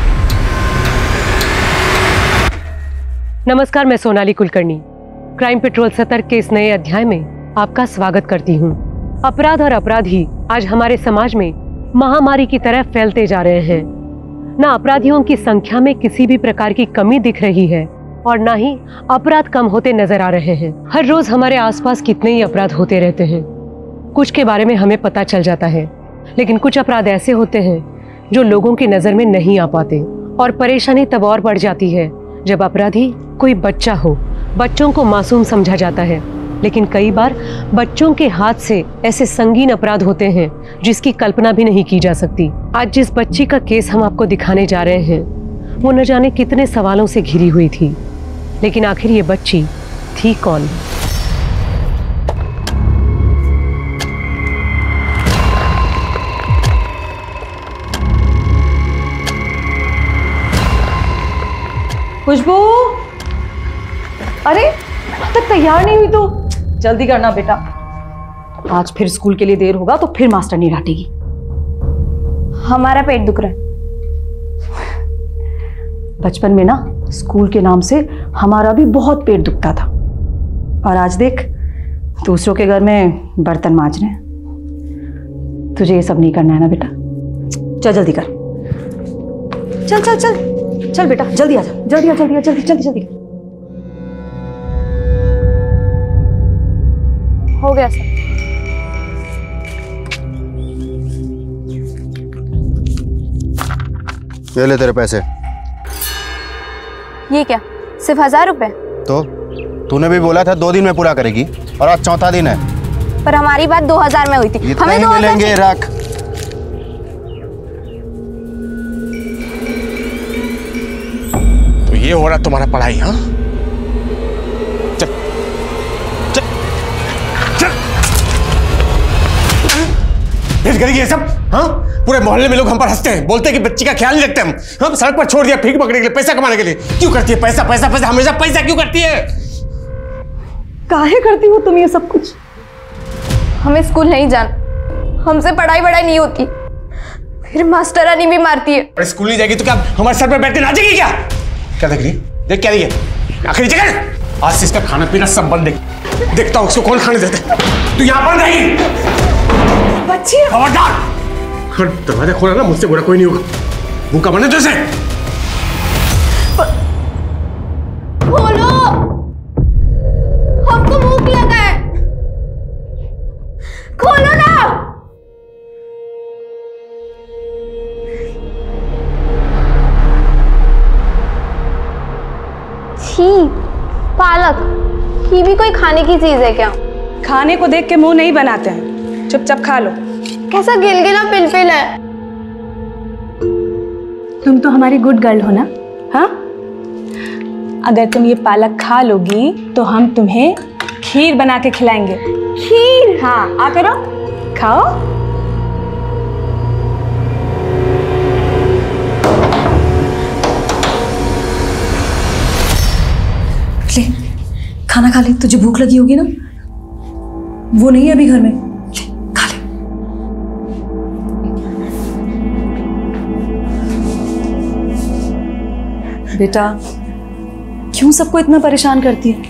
नमस्कार, मैं सोनाली कुलकर्णी क्राइम पेट्रोल सतर्क के इस नए अध्याय में आपका स्वागत करती हूँ। अपराध और अपराधी आज हमारे समाज में महामारी की तरह फैलते जा रहे हैं। न अपराधियों की संख्या में किसी भी प्रकार की कमी दिख रही है और न ही अपराध कम होते नजर आ रहे हैं। हर रोज हमारे आसपास कितने ही अपराध होते रहते हैं। कुछ के बारे में हमें पता चल जाता है, लेकिन कुछ अपराध ऐसे होते हैं जो लोगों की नजर में नहीं आ पाते और परेशानी तब और बढ़ जाती है जब अपराधी कोई बच्चा हो। बच्चों को मासूम समझा जाता है, लेकिन कई बार बच्चों के हाथ से ऐसे संगीन अपराध होते हैं जिसकी कल्पना भी नहीं की जा सकती। आज जिस बच्ची का केस हम आपको दिखाने जा रहे हैं वो न जाने कितने सवालों से घिरी हुई थी, लेकिन आखिर ये बच्ची थी कौन? खुशबू, अरे अब तक तैयार नहीं हुई तो जल्दी करना बेटा। आज फिर स्कूल के लिए देर होगा तो फिर मास्टर नहीं डांटेगी। हमारा पेट दुख रहा है। बचपन में ना स्कूल के नाम से हमारा भी बहुत पेट दुखता था, और आज देख दूसरों के घर में बर्तन मांज रहे हैं। तुझे ये सब नहीं करना है ना बेटा? चल जल्दी कर, चल चल चल चल बेटा, जल्दी आ जा, जल्दी आ, जल्दी आ, जल्दी जल्दी जल्दी। हो गया सर। ये ले तेरे पैसे। ये क्या, सिर्फ 1000 रुपए? तो तूने भी बोला था 2 दिन में पूरा करेगी, और आज चौथा दिन है। पर हमारी बात 2000 में हुई थी। हमें 2000 मिलेंगे। रख। ये हो रहा तुम्हारा पढ़ाई? हाँ, चल चल चल। फिर करेगी ये सब? हाँ, पूरे मोहल्ले में लोग हम पर हंसते हैं, बोलते हैं कि बच्ची का ख्याल नहीं रखते हम। हम सड़क पर छोड़ दिया भीख पकड़ने के लिए, पैसा कमाने के लिए। क्यों करती है पैसा पैसा पैसा, हमेशा पैसा क्यों करती है? काहे करती हो तुम ये सब कुछ? हमें स्कूल नहीं जाना, हमसे पढ़ाई नहीं होती, फिर मास्टरानी भी मारती है। और स्कूल नहीं जाएगी तो क्या हमारे सर पर बैठ के नाचेगी क्या? क्या देख रही है? देख क्या रही है? आखिरी जगह आज से इसका खाना पीना सब बंद। देखता हूँ उसको कौन खाने देते। तू यहाँ बंद रही बच्ची। खबरदार, दरवाजा खोला ना, मुझसे बुरा कोई नहीं होगा। भूखा बने तो इसे खोलो, हमको भूख लगा है, खोलो ना। छी, पालक, ये भी कोई खाने की चीज है क्या? खाने को देख के मुंह नहीं बनाते हैं, चुपचाप खा लो। कैसा गिलगिला पिलपिल है। तुम तो हमारी गुड गर्ल हो ना? हाँ, अगर तुम ये पालक खा लोगी तो हम तुम्हें खीर बना के खिलाएंगे। खीर? हाँ, आ करो, खाओ। ले, खाना खा ले, तुझे भूख लगी होगी ना? वो नहीं है अभी घर में, ले, खा ले। बेटा, क्यों सबको इतना परेशान करती है?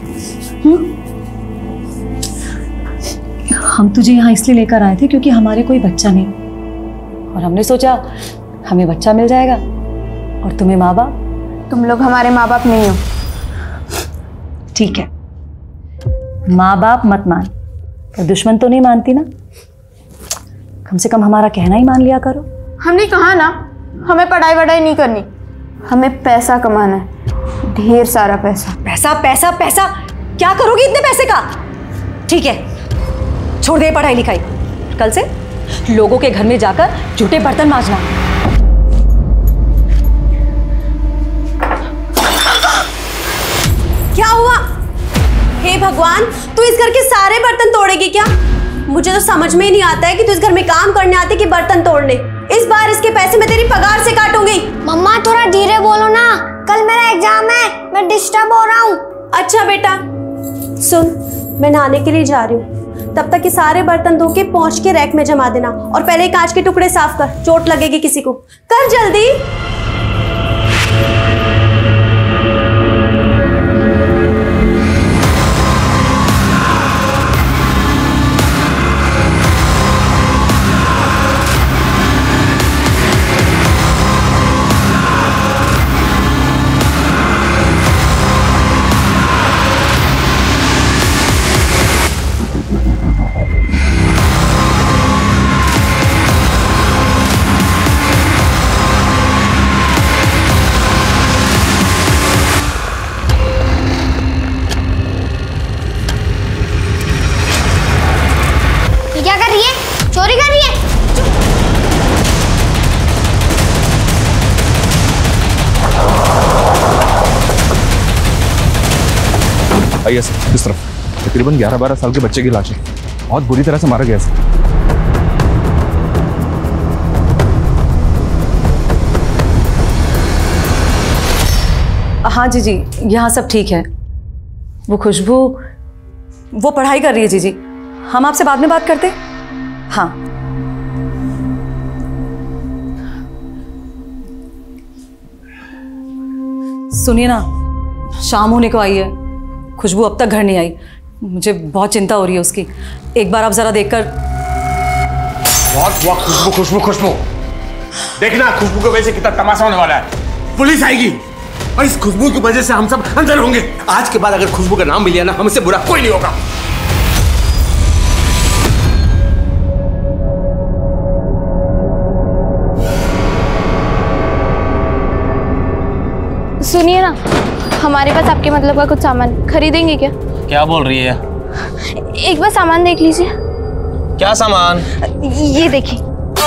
हम तुझे यहाँ इसलिए लेकर आए थे क्योंकि हमारे कोई बच्चा नहीं, और हमने सोचा हमें बच्चा मिल जाएगा और तुम्हें माँ बाप। तुम लोग हमारे माँ बाप नहीं हो। ठीक है, माँ बाप मत मान, पर दुश्मन तो नहीं मानती ना? कम से कम हमारा कहना ही मान लिया करो। हमने कहा ना, हमें पढ़ाई वढ़ाई नहीं करनी, हमें पैसा कमाना है, ढेर सारा पैसा। पैसा पैसा पैसा, क्या करोगी इतने पैसे का? ठीक है, छोड़ दे पढ़ाई लिखाई, कल से लोगों के घर में जाकर झूठे बर्तन मांजना। क्या हुआ? हे भगवान, तू इस घर के सारे बर्तन तोड़ेगी क्या? मुझे तो समझ में ही नहीं आता है कि तू इस घर में काम करने आती कि बर्तन तोड़ने। इस बार इसके पैसे मैं तेरी पगार से काटूंगी। मम्मा थोड़ा धीरे बोलो ना, कल मेरा एग्जाम है, मैं डिस्टर्ब हो रहा हूँ। अच्छा बेटा सुन, मैं नहाने के लिए जा रही हूँ, तब तक ये सारे बर्तन धो के पहुंच के रैक में जमा देना, और पहले कांच के टुकड़े साफ कर, चोट लगेगी किसी को। कर जल्दी। चोरी कर रही है। आइए सर, इस तरफ। तकरीबन 11-12 साल के बच्चे की लाश है, बहुत बुरी तरह से मारा गया सर। हाँ जी, यहाँ सब ठीक है। वो खुशबू वो पढ़ाई कर रही है जी। हम आपसे बाद में बात करते। हाँ सुनिए ना, शाम होने को आई है, खुशबू अब तक घर नहीं आई। मुझे बहुत चिंता हो रही है उसकी। एक बार आप जरा देखकर। बहुत खुशबू खुशबू खुशबू, देखना खुशबू की वजह से कितना तमाशा होने वाला है। पुलिस आएगी और इस खुशबू की वजह से हम सब अंदर होंगे। आज के बाद अगर खुशबू का नाम भी लिया ना, हमसे बुरा कोई नहीं होगा। सुनिए ना, हमारे पास आपके मतलब का कुछ सामान खरीदेंगे क्या? क्या बोल रही है? एक बार सामान देख लीजिए। क्या सामान? ये देखिए।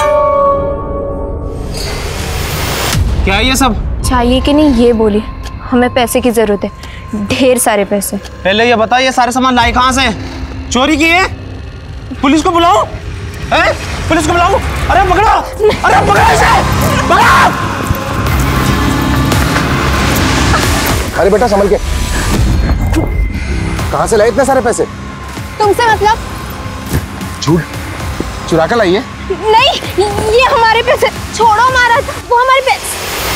क्या ये सब चाहिए कि नहीं ये बोलिए, हमें पैसे की जरूरत है, ढेर सारे पैसे। पहले ये बताइए, ये सारे सामान लाए कहाँ से? चोरी किए? पुलिस को बुलाओ। पुलिस को बुलाओ। अरे पकड़ो, अरे पकड़ो इसे, पकड़ो। अरे बेटा संभल के, कहाँ से लाए इतने सारे पैसे? तुमसे मतलब? झूठ, चुरा कर लाइए? नहीं, ये हमारे पैसे। छोड़ो हमारा, वो हमारे पैसे।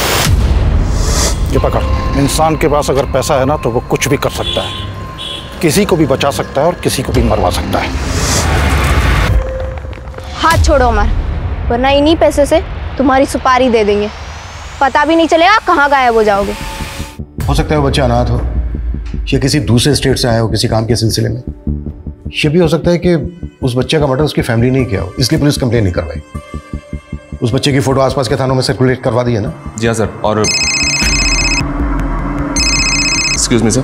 ये पकड़, इंसान के पास अगर पैसा है ना तो वो कुछ भी कर सकता है, किसी को भी बचा सकता है और किसी को भी मरवा सकता है। हाथ छोड़ो अमर, वरना इन्हीं पैसे से तुम्हारी सुपारी दे देंगे, पता भी नहीं चलेगा कहाँ गायब हो जाओगे। हो सकता है वो बच्चा अनाथ हो, या किसी दूसरे स्टेट से आया हो किसी काम के सिलसिले में। ये भी हो सकता है कि उस बच्चे का मर्डर उसकी फैमिली नहीं किया हो, इसलिए पुलिस कंप्लेन नहीं करवाई। उस बच्चे की फोटो आसपास के थानों में सर्कुलेट करवा दी है ना? जी हाँ सर। और एक्सक्यूज मी सर,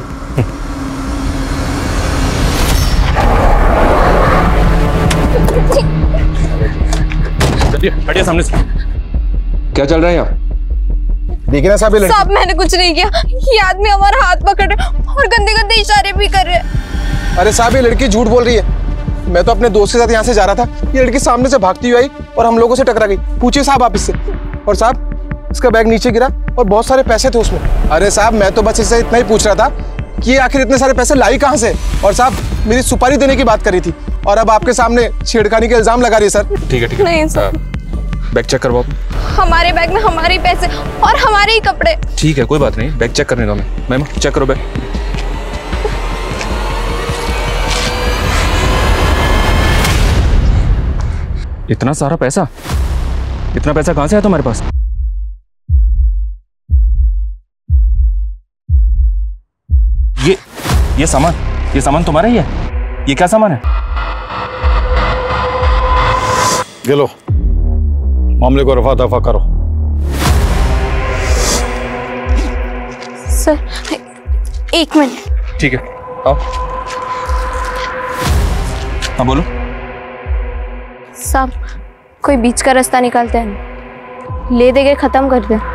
हटिए सामने से। क्या चल रहा है यहाँ? देखिए ना साहब, ये साहब मैंने कुछ नहीं किया, ये आदमी हमारा हाथ पकड़ रहे और गंदे गंदे इशारे भी कर रहे हैं। अरे साहब, ये लड़की झूठ बोल रही है। मैं तो अपने दोस्त के साथ यहाँ से जा रहा था, ये लड़की सामने से भागती हुई आई और हम लोगों से टकरा गई। पूछिए साहब आप इससे। और साहब इसका बैग नीचे गिरा और बहुत सारे पैसे थे उसमें। अरे साहब मैं तो बस इससे इतना ही पूछ रहा था कि ये आखिर इतने सारे पैसे लाई कहाँ से। और साहब मेरी सुपारी देने की बात करी थी और अब आपके सामने छेड़खानी के इल्जाम लगा रही है सर। ठीक है नहीं सर, बैग चेक करवाओ। हमारे बैग में हमारे ही पैसे और हमारे ही कपड़े। ठीक है कोई बात नहीं, बैग चेक करने दो हमें। मैम चेक करो बैग। इतना सारा पैसा, इतना पैसा कहाँ से आया तुम्हारे पास? ये सामान तुम्हारा ही है? ये क्या सामान है? ये लो, मामले को रफा दफा करो। सर एक मिनट। ठीक है आओ। हाँ बोलो। साहब कोई बीच का रास्ता निकालते हैं, ले दे के खत्म कर दे।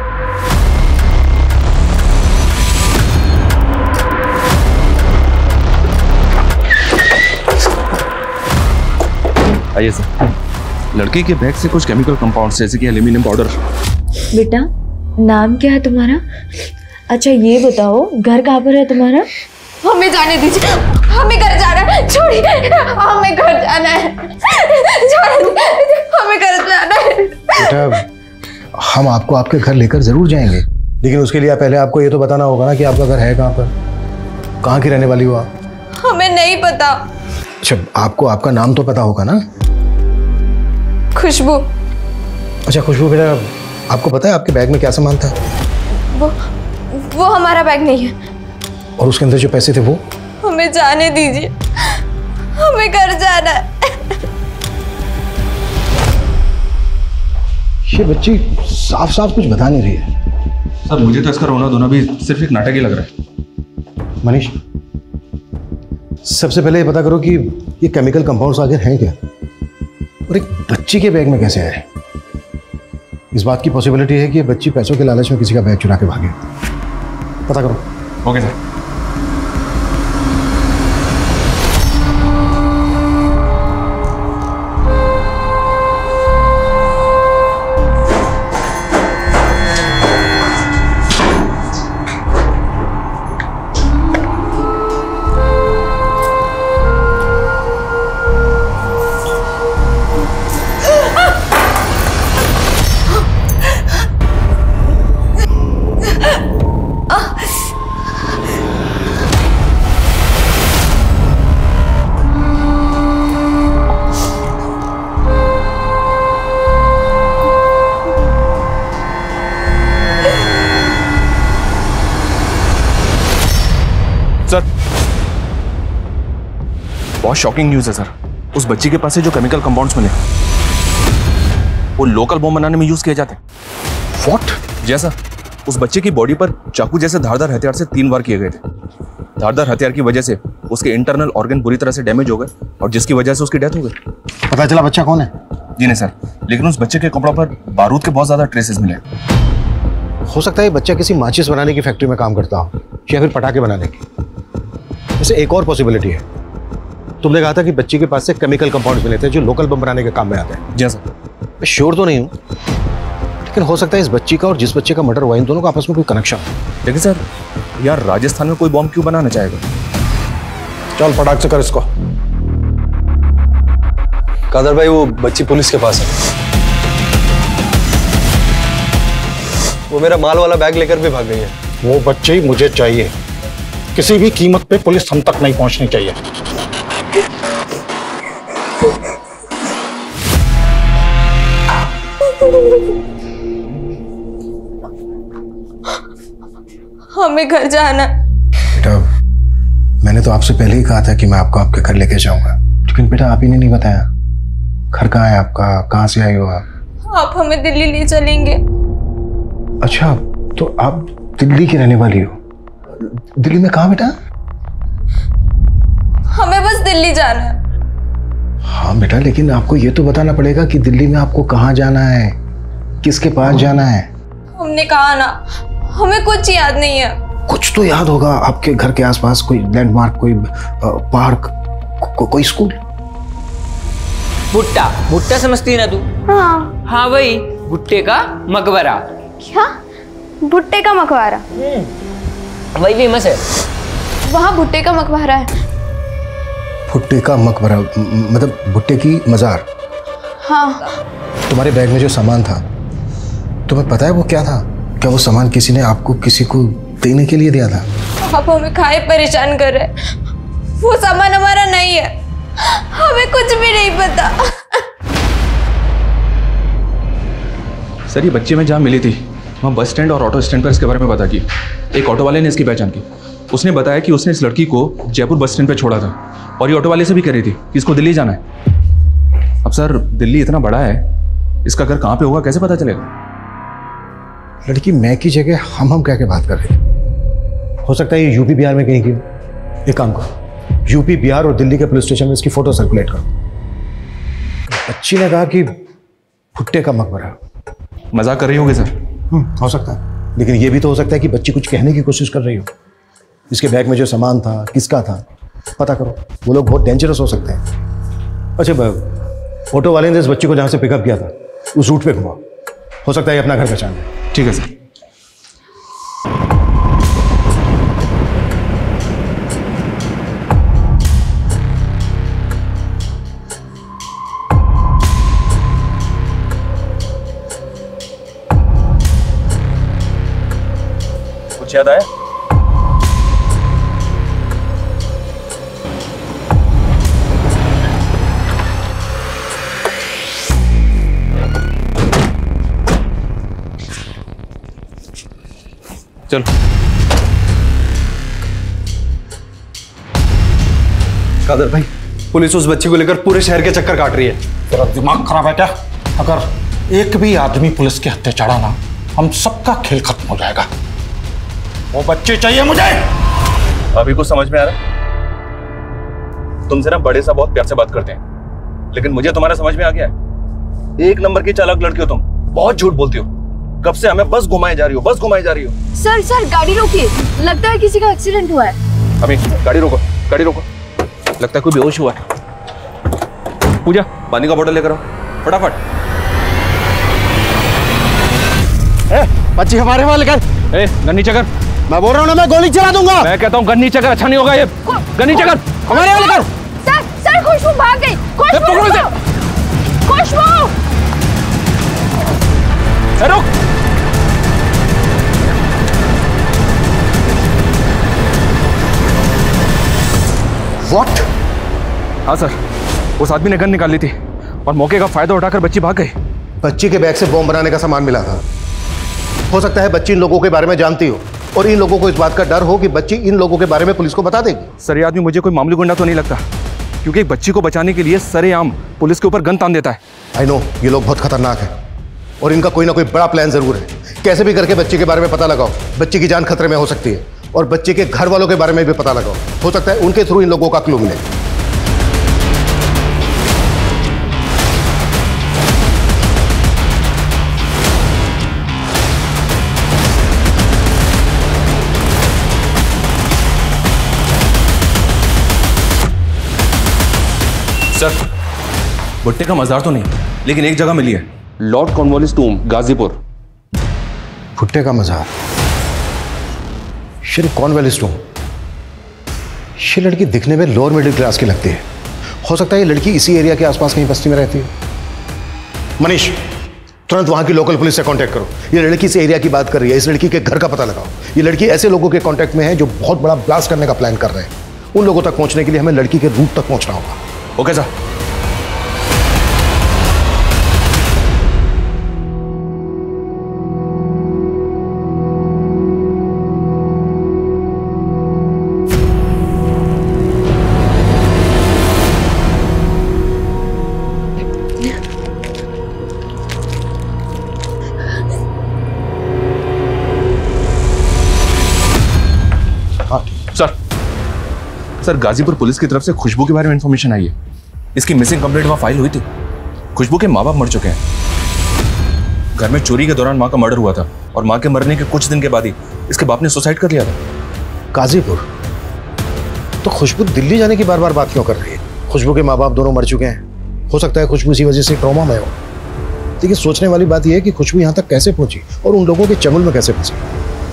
आइए सर। लड़की के बैग से कुछ केमिकल कंपाउंड्स जैसे कि एल्यूमिनियम पाउडर। बेटा नाम क्या है तुम्हारा? अच्छा ये बताओ घर कहाँ पर है तुम्हारा? हमें जाने दीजिए, हमें घर जाना है। छोड़िए, हमें घर जाना है। हमें घर जाना है। बेटा हम आपको आपके घर लेकर जरूर जाएंगे, लेकिन उसके लिए पहले आपको ये तो बताना होगा ना कि आपका घर है कहाँ पर, कहाँ की रहने वाली हो आप? हमें नहीं पता। अच्छा आपको आपका नाम तो पता होगा ना? खुशबू। अच्छा खुशबू बेटा, आपको पता है आपके बैग में क्या सामान था? वो हमारा बैग नहीं है। और उसके अंदर जो पैसे थे वो? हमें जाने दीजिए, हमें घर जाना है। ये बच्ची साफ साफ कुछ बता नहीं रही है। सर मुझे तो इसका रोना धोना भी सिर्फ एक नाटक ही लग रहा है। मनीष सबसे पहले ये पता करो कि ये केमिकल कंपाउंड्स आखिर हैं क्या, और एक बच्ची के बैग में कैसे आए? इस बात की पॉसिबिलिटी है कि ये बच्ची पैसों के लालच में किसी का बैग चुरा के भागे। पता करो। Okay sir. बहुत शॉकिंग न्यूज़ है सर। उस बच्ची के पास से जो केमिकल कंपाउंड्स मिले वो लोकल बॉम्ब बनाने में यूज किए जाते हैं। व्हाट? जैसा उस बच्चे की बॉडी पर चाकू जैसे धारदार हथियार से 3 बार किए गए थे। धारदार हथियार की वजह से उसके इंटरनल ऑर्गन बुरी तरह से डैमेज हो गए और जिसकी वजह से उसकी डेथ हो गई। पता चला बच्चा कौन है? जी नहीं सर, लेकिन उस बच्चे के कपड़ों पर बारूद के बहुत ज्यादा ट्रेसेस मिले। हो सकता है बच्चा किसी माचिस बनाने की फैक्ट्री में काम करता हो या फिर पटाखे बनाने की। वैसे एक और पॉसिबिलिटी है, तुमने कहा था कि बच्ची के पास से केमिकल कंपाउंड्स मिले थे जो लोकल बम बनाने के काम में आते हैं। जी सर। मैं श्योर तो नहीं हूँ, लेकिन हो सकता है इस बच्ची का और जिस बच्चे का मर्डर हुआ इन दोनों का आपस में कोई कनेक्शन हो। देखिए सर, यार राजस्थान में कोई बॉम्ब क्यों बनाना चाहेगा? चल फटाक से कर इसको। कादर भाई वो बच्ची पुलिस के पास है। वो मेरा माल वाला बैग लेकर भी भाग गई है। वो बच्ची मुझे चाहिए, किसी भी कीमत पे पुलिस हम तक नहीं पहुंचनी चाहिए। हमें घर जाना। बेटा मैंने तो आपसे पहले ही कहा था कि मैं आपको आपके घर लेके जाऊंगा, लेकिन बेटा आप ही ने नहीं बताया घर कहाँ है आपका, कहाँ से आई हो आप? आप हमें दिल्ली ले चलेंगे। अच्छा तो आप दिल्ली की रहने वाली हो? दिल्ली में कहाँ बेटा? हमें बस दिल्ली जाना है। हाँ बेटा, लेकिन आपको ये तो बताना पड़ेगा कि दिल्ली में आपको कहाँ जाना है, किसके पास जाना है। हमने कहा ना, हमें कुछ याद नहीं है। कुछ तो याद होगा आपके घर के आसपास, कोई लैंडमार्क, कोई पार्क, कोई स्कूल। भुट्टा भुट्टा समझती है ना तू? हाँ हाँ वही भुट्टे का मकबरा। क्या? भुट्टे का मकबरा? वही फेमस है। वहाँ भुट्टे का मकबरा है। भुट्टे का मकबरा मतलब भुट्टे की मजार? हाँ। तुम्हारे बैग में जो सामान था तुम्हें पता है वो क्या था? क्या वो सामान किसी ने आपको किसी को देने के लिए दिया था? आप हमें खाए परेशान कर रहे। वो सामान हमारा नहीं है, हमें कुछ भी नहीं पता। सर ये बच्ची में जहाँ मिली थी वहाँ बस स्टैंड और ऑटो स्टैंड पर इसके बारे में पता की। एक ऑटो वाले ने इसकी पहचान की। उसने बताया कि उसने इस लड़की को जयपुर बस स्टैंड पर छोड़ा था और ये ऑटो वाले से भी कह रही थी कि इसको दिल्ली जाना है। अब सर दिल्ली इतना बड़ा है, इसका घर कहाँ पे होगा कैसे पता चलेगा? लड़की मैं की जगह हम कह के बात कर रहे हैं। हो सकता है ये यूपी बिहार में कहीं की। एक काम करो, यूपी बिहार और दिल्ली के पुलिस स्टेशन में इसकी फोटो सर्कुलेट करो। बच्ची ने कहा कि भुट्टे का मकबरा। मजाक कर रही होगी सर? हो सकता है, लेकिन ये भी तो हो सकता है कि बच्ची कुछ कहने की कोशिश कर रही हो। इसके बैग में जो सामान था किसका था पता करो, वो लोग बहुत डेंजरस हो सकते हैं। अच्छा ऑटो वाले ने इस बच्ची को जहां से पिकअप किया था उस रूट पे घुमा। हो सकता है ये अपना घर पहचान ले। ठीक है सर। कुछ याद आया? चलो। कादर भाई, पुलिस उस बच्ची को लेकर पूरे शहर के चक्कर काट रही है। तेरा दिमाग खराब है क्या? अगर एक भी आदमी पुलिस के हत्थे चढ़ा ना, हम सबका खेल खत्म हो जाएगा। वो बच्चे चाहिए मुझे। अभी कुछ समझ में आ रहा है? तुमसे ना बड़े सा बहुत प्यार से बात करते हैं, लेकिन मुझे तुम्हारा समझ में आ गया है। एक नंबर की चालाक लड़की हो तुम, बहुत झूठ बोलती हो। कब से हमें बस घुमाई जा रही हो, बस घुमाई जा रही हो। सर गाड़ी रोकिए, लगता है किसी का एक्सीडेंट हुआ है। अभी गाड़ी रोको, गाड़ी रोको। लगता है कोई बेहोश हुआ है। पूजा, पानी का बोतल लेकर आओ फटाफट। बच्ची हमारे वहां लेकर। गन नीचे कर। मैं बोल रहा हूँ ना, मैं गोली चला दूंगा। मैं कहता हूँ गन नीचे कर, अच्छा नहीं होगा ये। गन नीचे कर। हमारे वहां लेकर। सर खुशबू भाग गई। खुशबू रुक। What? हाँ सर, उस आदमी ने गन निकाल ली थी और मौके का फायदा उठाकर बच्ची भाग गई। बच्ची के बैग से बॉम्ब बनाने का सामान मिला था। हो सकता है बच्ची इन लोगों के बारे में जानती हो और इन लोगों को इस बात का डर हो कि बच्ची इन लोगों के बारे में पुलिस को बता देगी। सर, ये आदमी मुझे कोई मामूली गुंडा तो नहीं लगता, क्योंकि एक बच्ची को बचाने के लिए सरेआम पुलिस के ऊपर गन तान देता है। आई नो, ये लोग बहुत खतरनाक है और इनका कोई ना कोई बड़ा प्लान जरूर है। कैसे भी करके बच्ची के बारे में पता लगाओ। बच्ची की जान खतरे में हो सकती है और बच्चे के घर वालों के बारे में भी पता लगाओ। हो सकता है उनके थ्रू इन लोगों का क्लू मिले। सर, भुट्टे का मजार तो नहीं, लेकिन एक जगह मिली है, लॉर्ड कॉर्नवालिस टूम, गाजीपुर। भुट्टे का मजार, श्री कॉर्नवालिस टूम। ये लड़की दिखने में लोअर मिडिल क्लास की लगती है। हो सकता है ये लड़की इसी एरिया के आसपास कहीं बस्ती में रहती है। मनीष, तुरंत वहां की लोकल पुलिस से कांटेक्ट करो। ये लड़की इस एरिया की बात कर रही है, इस लड़की के घर का पता लगाओ। ये लड़की ऐसे लोगों के कांटेक्ट में है जो बहुत बड़ा ब्लास्ट करने का प्लान कर रहे हैं। उन लोगों तक पहुंचने के लिए हमें लड़की के रूट तक पहुंचना होगा। Okay sir. Sir, Ghazipur police की तरफ से खुशबू के बारे में इंफॉर्मेशन आई है। इसकी मिसिंग कंप्लेंट वहां फाइल हुई थी। खुशबू के माँ बाप मर चुके हैं। घर में चोरी के दौरान माँ का मर्डर हुआ था और माँ के मरने के कुछ दिन के बाद ही इसके बाप ने सुसाइड कर लिया था। गाजीपुर? तो खुशबू दिल्ली जाने की बार बार बात क्यों कर रही है? खुशबू के माँ बाप दोनों मर चुके हैं। हो सकता है खुशबू इसी वजह से ट्रॉमा में हो। लेकिन सोचने वाली बात यह है कि खुशबू यहाँ तक कैसे पहुंची और उन लोगों के चंगुल में कैसे फंसी।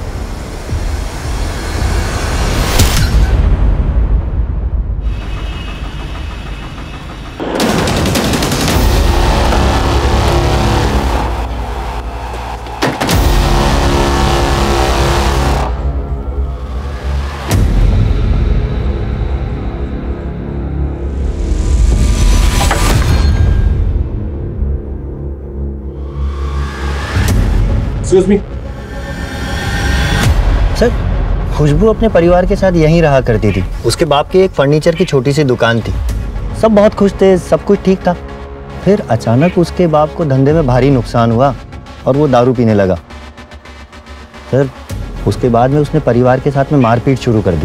सर, खुशबू अपने परिवार के साथ यहीं रहा करती थी। उसके बाप की एक फर्नीचर की छोटी सी दुकान थी। सब बहुत खुश थे, सब कुछ ठीक था। फिर अचानक उसके बाप को धंधे में भारी नुकसान हुआ और वो दारू पीने लगा। सर, उसके बाद में उसने परिवार के साथ में मारपीट शुरू कर दी।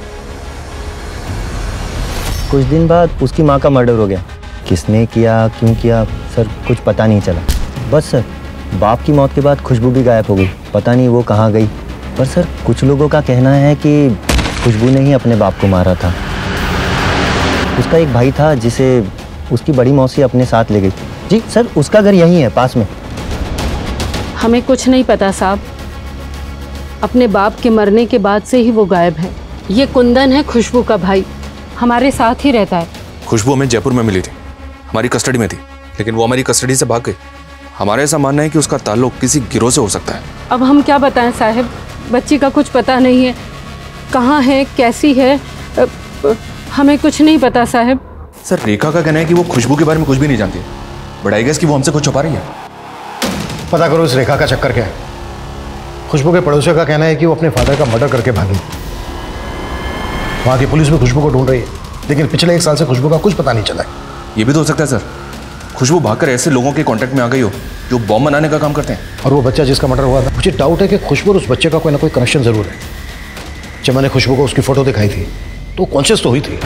कुछ दिन बाद उसकी माँ का मर्डर हो गया। किसने किया, क्यों किया, सर कुछ पता नहीं चला। बस सर, बाप की मौत के बाद खुशबू भी गायब हो गई। पता नहीं वो कहाँ गई। पर सर, कुछ लोगों का कहना है कि खुशबू ने ही अपने बाप को मारा था। उसका एक भाई था जिसे उसकी बड़ी मौसी अपने साथ ले गई। जी सर, उसका घर यहीं है पास में। हमें कुछ नहीं पता साहब, अपने बाप के मरने के बाद से ही वो गायब है। ये कुंदन है खुशबू का भाई, हमारे साथ ही रहता है। खुशबू हमें जयपुर में मिली थी, हमारी कस्टडी में थी, लेकिन वो हमारी कस्टडी से भाग गई। हमारा ऐसा मानना है कि उसका ताल्लुक किसी गिरोह से हो सकता है। अब हम क्या बताएं साहब, बच्ची का कुछ पता नहीं है, कहाँ है, कैसी है, हमें कुछ नहीं पता साहब। सर रेखा का कहना है कि वो खुशबू के बारे में कुछ भी नहीं जानती, बट आई गेस कि वो हमसे कुछ छुपा रही है। पता करो इस रेखा का चक्कर क्या है। खुशबू के पड़ोसियों का कहना है कि वो अपने फादर का मर्डर करके भागी। वहाँ की पुलिस भी खुशबू को ढूंढ रही है, लेकिन पिछले 1 साल से खुशबू का कुछ पता नहीं चला है। ये भी तो हो सकता है सर, खुशबू भागकर ऐसे लोगों के कांटेक्ट में आ गई हो जो बॉम्ब बनाने का काम करते हैं। और वो बच्चा जिसका मर्डर हुआ था, मुझे डाउट है कि खुशबू और उस बच्चे का कोई ना कोई कनेक्शन जरूर है। जब मैंने खुशबू को उसकी फोटो दिखाई थी तो कॉन्शियस तो हुई थी।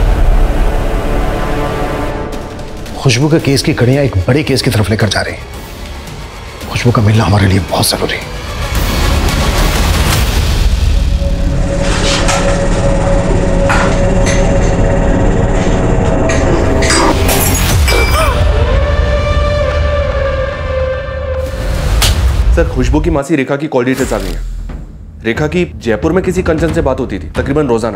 खुशबू के केस की कड़ियां एक बड़े केस की तरफ लेकर जा रही हैं। खुशबू का मिलना हमारे लिए बहुत जरूरी है। सर खुशबू की मासी रेखा की कॉल डिटेल्स आ गई हैं। रेखा की जयपुर में किसी कंचन से बात होती थी, तकरीबन रोजाना।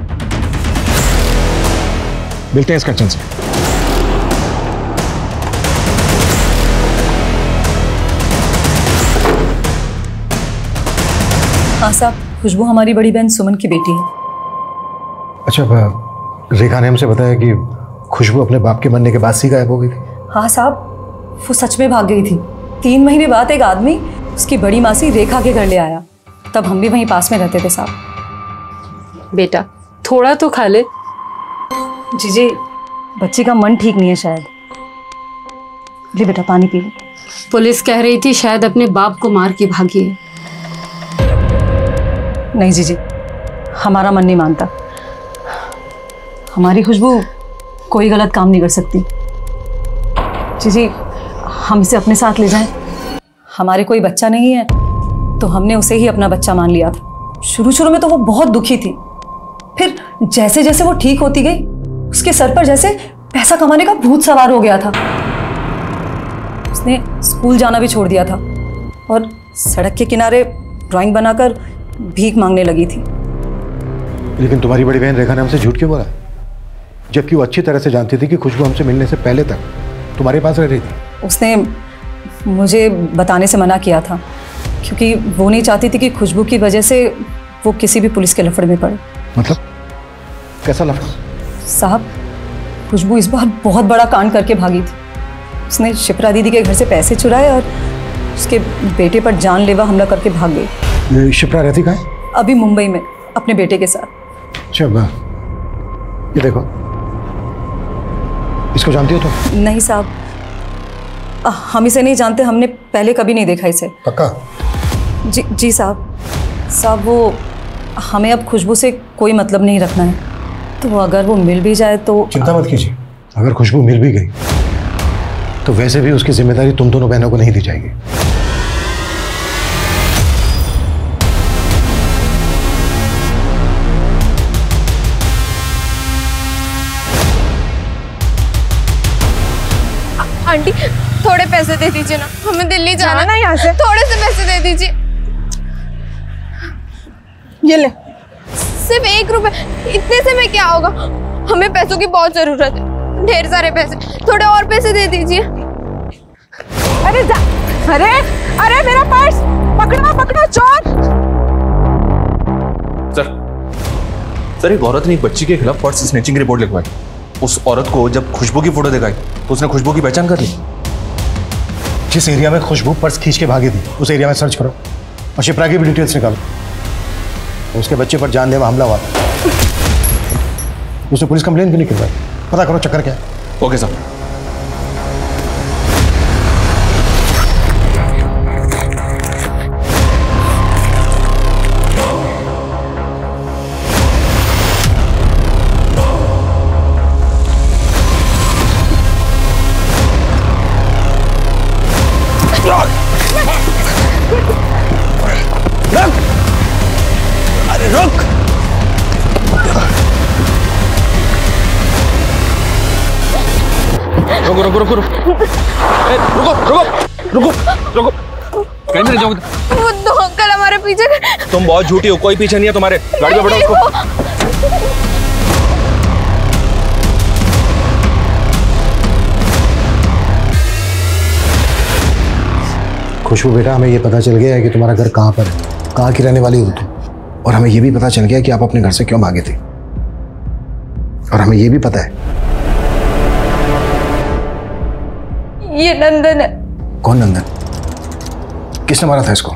मिलते हैं इस कंचन से। हाँ साहब, खुशबू हमारी बड़ी बहन सुमन की बेटी है। अच्छा, रेखा ने हमसे बताया कि खुशबू अपने बाप के मरने के बाद से गायब हो गई थी। हाँ साहब, वो सच में भाग गई थी। 3 महीने बाद एक आदमी उसकी बड़ी मासी रेखा के घर ले आया, तब हम भी वहीं पास में रहते थे साहब। बेटा थोड़ा तो खा ले। जी बच्ची का मन ठीक नहीं है शायद। ले बेटा पानी पी ले। पुलिस कह रही थी शायद अपने बाप को मार के भागी है। नहीं जी, हमारा मन नहीं मानता। हमारी खुशबू कोई गलत काम नहीं कर सकती। जी हम इसे अपने साथ ले जाएं। हमारे कोई बच्चा नहीं है तो हमने उसे ही अपना बच्चा मान लिया था। शुरू में तो वो बहुत दुखी थी, फिर जैसे जैसे वो ठीक होती गई उसके सर पर जैसे पैसा कमाने का भूत सवार हो गया था। उसने स्कूल जाना भी छोड़ दिया था और सड़क के किनारे ड्राइंग बनाकर भीख मांगने लगी थी। लेकिन तुम्हारी बड़ी बहन रेखा ने हमसे झूठ क्यों बोला, जबकि वो अच्छी तरह से जानती थी कि खुशबू हमसे मिलने से पहले तक तुम्हारे पास रह रही थी। उसने मुझे बताने से मना किया था क्योंकि वो नहीं चाहती थी कि खुशबू की वजह से वो किसी भी पुलिस के लफड़े में पड़े। मतलब कैसा लफड़ा? साहब, खुशबू इस बार बहुत बड़ा कांड करके भागी थी। उसने शिप्रा दीदी के घर से पैसे चुराए और उसके बेटे पर जानलेवा हमला करके भाग गई। शिप्रा रहती कहाँ है? अभी मुंबई में अपने बेटे के साथ। अच्छा, ये देखो, इसको जानती हो तुम? नहीं साहब, हम इसे नहीं जानते। हमने पहले कभी नहीं देखा इसे। पक्का? जी साहब वो हमें अब खुशबू से कोई मतलब नहीं रखना है, तो अगर वो मिल भी जाए तो। चिंता मत कीजिए, अगर खुशबू मिल भी गई तो वैसे भी उसकी जिम्मेदारी तुम दोनों बहनों को नहीं दी जाएगी। आंटी थोड़े पैसे दे दीजिए ना, हमें दिल्ली जाना है यहाँ से। थोड़े से पैसे दे दीजिए। ये ले। सिर्फ 1 रुपए, इतने से में क्या होगा? हमें पैसों की बहुत जरूरत है, ढेर सारे पैसे। थोड़े और पैसे दे दीजिए। अरे अरे मेरा पर्स पकड़ो चोर। सर एक औरत ने एक बच्ची के खिलाफ पर्स स्नैचिंग की रिपोर्ट लिखवाई। उस औरत को जब खुशबू की फोटो दिखाई तो उसने खुशबू की पहचान कर ली। जिस एरिया में खुशबू पर्स खींच के भागी थी उस एरिया में सर्च करो और शिप्रा की भी डिटेल्स निकालो। उसके बच्चे पर जानलेवा हमला हुआ था, उसने पुलिस कंप्लेन क्यों नहीं करवाई? पता करो चक्कर क्या है। Okay sir. रुको रुको रुको रुको रुको रुको रुको रुको कहीं नहीं जाओगे। वो दो अंकल हमारे पीछे। तुम बहुत झूठी हो, कोई पीछे नहीं है तुम्हारे। गाड़ी में बैठो उसको। खुशबू बेटा, हमें ये पता चल गया है कि तुम्हारा घर कहाँ पर है, कहाँ की रहने वाली हो तुम, और हमें ये भी पता चल गया कि आप अपने घर से क्यों भागे थे। और हमें ये भी पता है ये नंदन है। कौन नंदन? किसने मारा था इसको?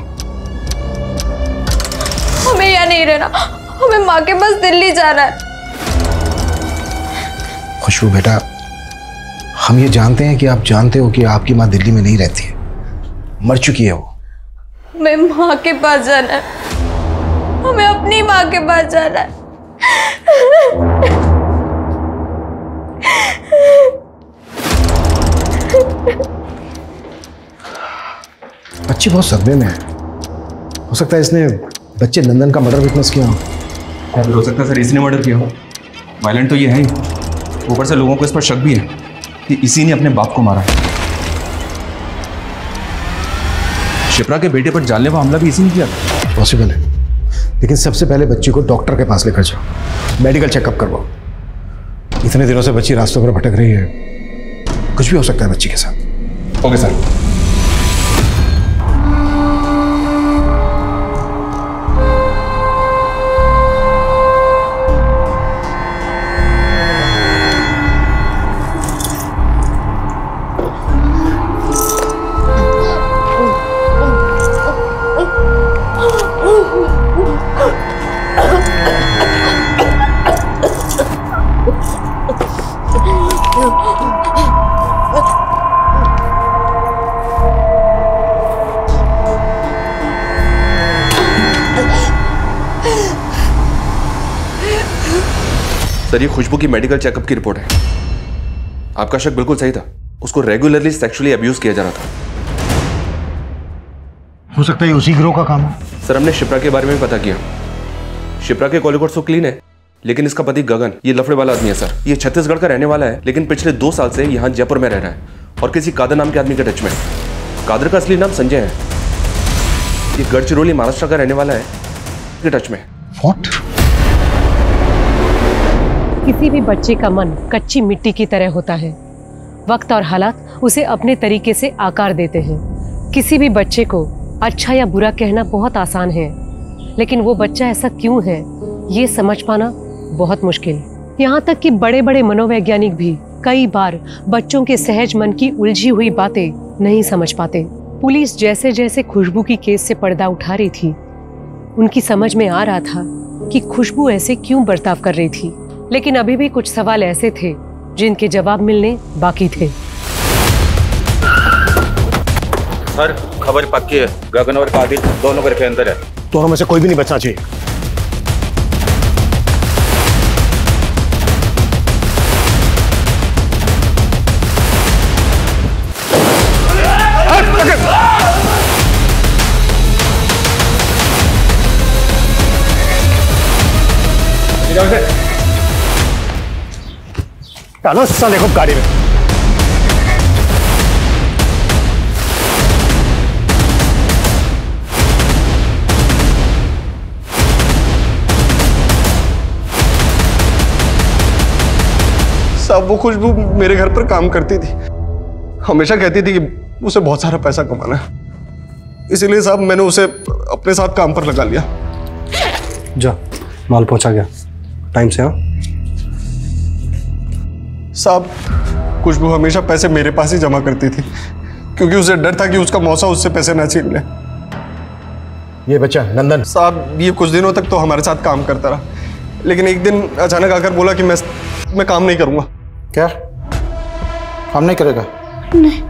हमें यहाँ नहीं रहना, हमें माँ के पास दिल्ली जाना है। खुशबू बेटा, हम ये जानते हैं कि आप जानते हो कि आपकी माँ दिल्ली में नहीं रहती है, मर चुकी है वो। हमें माँ के पास जाना है, हमें अपनी माँ के पास जाना है। बच्ची बहुत सदमे में है। हो सकता है इसने बच्चे नंदन का मर्डर विटनेस किया हो। हो सकता है सर इसने मर्डर किया हो। वायलेंट तो ये है ही, ऊपर से लोगों को इस पर शक भी है कि इसी ने अपने बाप को मारा। शिप्रा के बेटे पर जानलेवा हमला भी इसी ने किया। पॉसिबल है, लेकिन सबसे पहले बच्ची को डॉक्टर के पास लेकर जाओ, मेडिकल चेकअप करवाओ। इतने दिनों से बच्ची रास्तों पर भटक रही है, कुछ भी हो सकता है बच्ची के साथ। Okay sir. सर, ये खुशबू की मेडिकल चेकअप की रिपोर्ट है। आपका शक बिल्कुल सही था, उसको रेगुलरली सेक्सुअली अब्यूज किया जा रहा था। हो सकता है उसी गिरोह का काम है। सर, हमने शिप्रा के बारे में भी पता किया। शिप्रा के कॉलिकोट तो क्लीन है, लेकिन इसका पति गगन ये लफड़े वाला आदमी है सर। ये छत्तीसगढ़ का रहने वाला है, लेकिन पिछले 2 साल से यहाँ जयपुर में रह रहा है और किसी कादर नाम के आदमी के टच में। कादर का असली नाम संजय है। ये गढ़चिरौली महाराष्ट्र का रहने वाला है, के टच में। What? किसी भी बच्चे का मन कच्ची मिट्टी की तरह होता है। वक्त और हालात उसे अपने तरीके से आकार देते हैं। किसी भी बच्चे को अच्छा या बुरा कहना बहुत आसान है, लेकिन वो बच्चा ऐसा क्यों है ये समझ पाना बहुत मुश्किल। यहाँ तक कि बड़े बड़े मनोवैज्ञानिक भी कई बार बच्चों के सहज मन की उलझी हुई बातें नहीं समझ पाते। पुलिस जैसे जैसे खुशबू की केस से पर्दा उठा रही थी, उनकी समझ में आ रहा था कि खुशबू ऐसे क्यों बर्ताव कर रही थी, लेकिन अभी भी कुछ सवाल ऐसे थे जिनके जवाब मिलने बाकी थे। सर, खबर पक्की है, गगन और कादिर दोनों घर के अंदर है। दोनों में से कोई भी नहीं बचना चाहिए। डालो साले को गाड़ी में। साहब, वो खुशबू मेरे घर पर काम करती थी, हमेशा कहती थी कि उसे बहुत सारा पैसा कमाना है, इसीलिए साहब मैंने उसे अपने साथ काम पर लगा लिया। जा, माल पहुंचा गया टाइम से। हाँ साहब, खुशबू हमेशा पैसे मेरे पास ही जमा करती थी, क्योंकि उसे डर था कि उसका मौसा उससे पैसे ना छीन ले। ये बच्चा नंदन साहब, ये कुछ दिनों तक तो हमारे साथ काम करता रहा, लेकिन एक दिन अचानक आकर बोला कि मैं काम नहीं करूंगा। क्या काम नहीं करेगा? नहीं।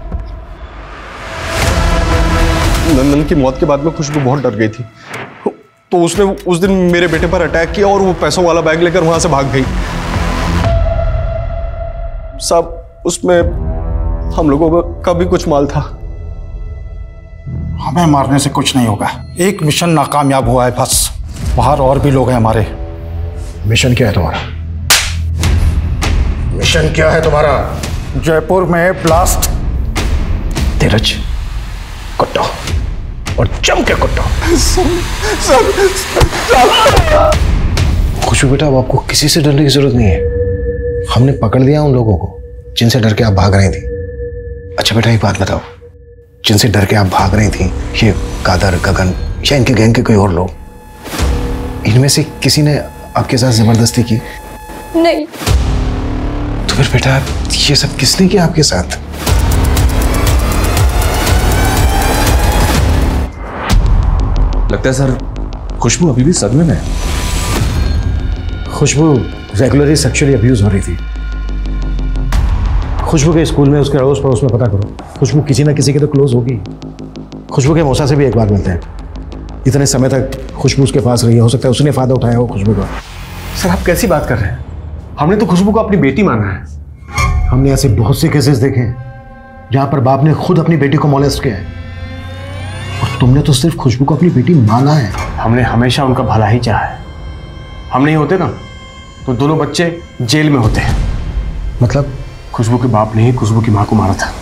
नंदन की मौत के बाद में खुशबू बहुत डर गई थी, तो उसने उस दिन मेरे बेटे पर अटैक किया और वो पैसों वाला बैग लेकर वहां से भाग गई। साहब, उसमें हम लोगों का भी कुछ माल था। हमें मारने से कुछ नहीं होगा, एक मिशन नाकामयाब हुआ है बस। बाहर और भी लोग हैं हमारे। मिशन क्या है तुम्हारा? मिशन क्या है तुम्हारा? जयपुर में ब्लास्ट। धीरज, कुट्टो और जम के कुट्टो। खुशबू बेटा, अब आपको किसी से डरने की जरूरत नहीं है। हमने पकड़ लिया उन लोगों को जिनसे डर के आप भाग रही थी। अच्छा बेटा, एक बात बताओ, जिनसे डर के आप भाग रही थी, ये कादर, गगन या इनके गैंग के कोई और लोग, इनमें से किसी ने आपके साथ जबरदस्ती की? नहीं। तो फिर बेटा ये सब किसने किया आपके साथ? लगता है सर खुशबू अभी भी सदमे में है। खुशबू रेगुलरली सेक्सुअली अब्यूज हो रही थी। खुशबू के स्कूल में, उसके अड़ोस पड़ोस में पता करो। खुशबू किसी ना किसी के तो क्लोज होगी। खुशबू के मौसा से भी एक बार मिलते हैं। इतने समय तक खुशबू उसके पास रही है, हो सकता है उसने फायदा उठाया हो खुशबू का। सर आप कैसी बात कर रहे हैं? हमने तो खुशबू को अपनी बेटी माना है। हमने ऐसे बहुत से केसेस देखे हैं जहां पर बाप ने खुद अपनी बेटी को मॉलेस्ट किया है, और तुमने तो सिर्फ खुशबू को अपनी बेटी माना है। हमने हमेशा उनका भला ही चाहा है। हम नहीं होते ना तो दोनों बच्चे जेल में होते हैं। मतलब खुशबू के बाप ने ही खुशबू की मां को मारा था।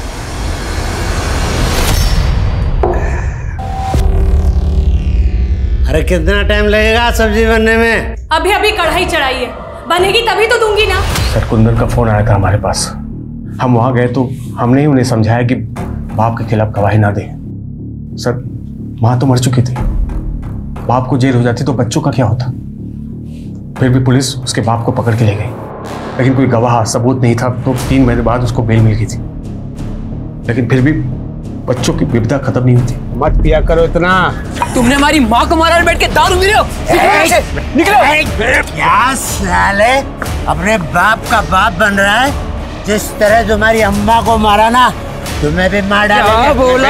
अरे कितना टाइम लगेगा सब्जी बनने में? अभी अभी कढ़ाई चढ़ाई है, बनेगी तभी तो दूंगी ना। सर कुंदन का फोन आया था हमारे पास। हम वहां गए तो हमने ही उन्हें समझाया कि बाप के खिलाफ गवाही ना दें। सर मां तो मर चुकी थी, बाप को जेल हो जाती तो बच्चों का क्या होता। फिर भी पुलिस उसके बाप को पकड़ के ले गई, लेकिन कोई गवाह सबूत नहीं था, तो 3 महीने बाद उसको बेल मिल गई थी। लेकिन फिर भी बच्चों की विपदा खत्म नहीं होती। मत पिया करो इतना। तुमने हमारी माँ को मारा और बैठ के दारू पी रहे हो। निकलो। क्या साले अपने बाप का बाप बन रहा है? जिस तरह तुम्हारी अम्मा को मारा ना, तुम्हें भी मार डालेंगे। क्या बोला?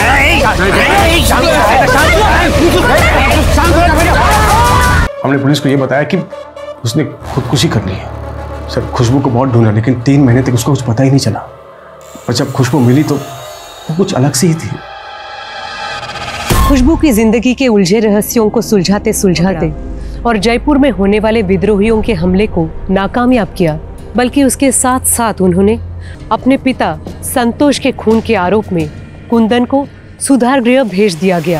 हमने पुलिस को ये बताया कि उसने खुदकुशी कर ली है। सर खुशबू को बहुत ढूंढा, लेकिन 3 महीने तक उसको कुछ पता ही नहीं चला। और जब खुशबू मिली तो वो कुछ अलग सी ही थी। खुशबू की जिंदगी के उलझे रहस्यों को सुलझाते सुलझाते और जयपुर में होने वाले विद्रोहियों के हमले को नाकामयाब किया, बल्कि उसके साथ साथ उन्होंने अपने पिता संतोष के खून के आरोप में कुंदन को सुधार गृह भेज दिया गया।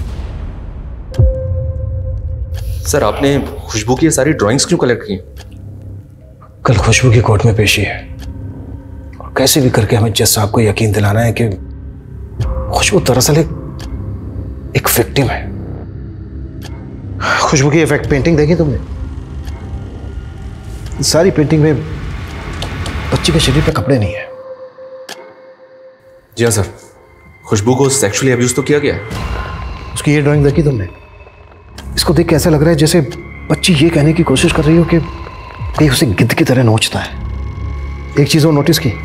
सर आपने खुशबू की ये सारी ड्राइंग्स क्यों कलेक्ट की? कल खुशबू की कोर्ट में पेशी है, और कैसे भी करके हमें जज साहब को यकीन दिलाना है कि खुशबू दरअसल एक विक्टिम है। खुशबू की इफेक्ट पेंटिंग देखी तुमने? सारी पेंटिंग में बच्ची के शरीर पे कपड़े नहीं है। जी हाँ सर, खुशबू को सेक्सुअली अब्यूज तो किया गया। उसकी ये ड्राइंग देखी तुमने? इसको देख के ऐसा लग रहा है जैसे बच्ची ये कहने की कोशिश कर रही हो कि कहीं उसे गिद्ध की तरह नोचता है। एक चीज और नोटिस की,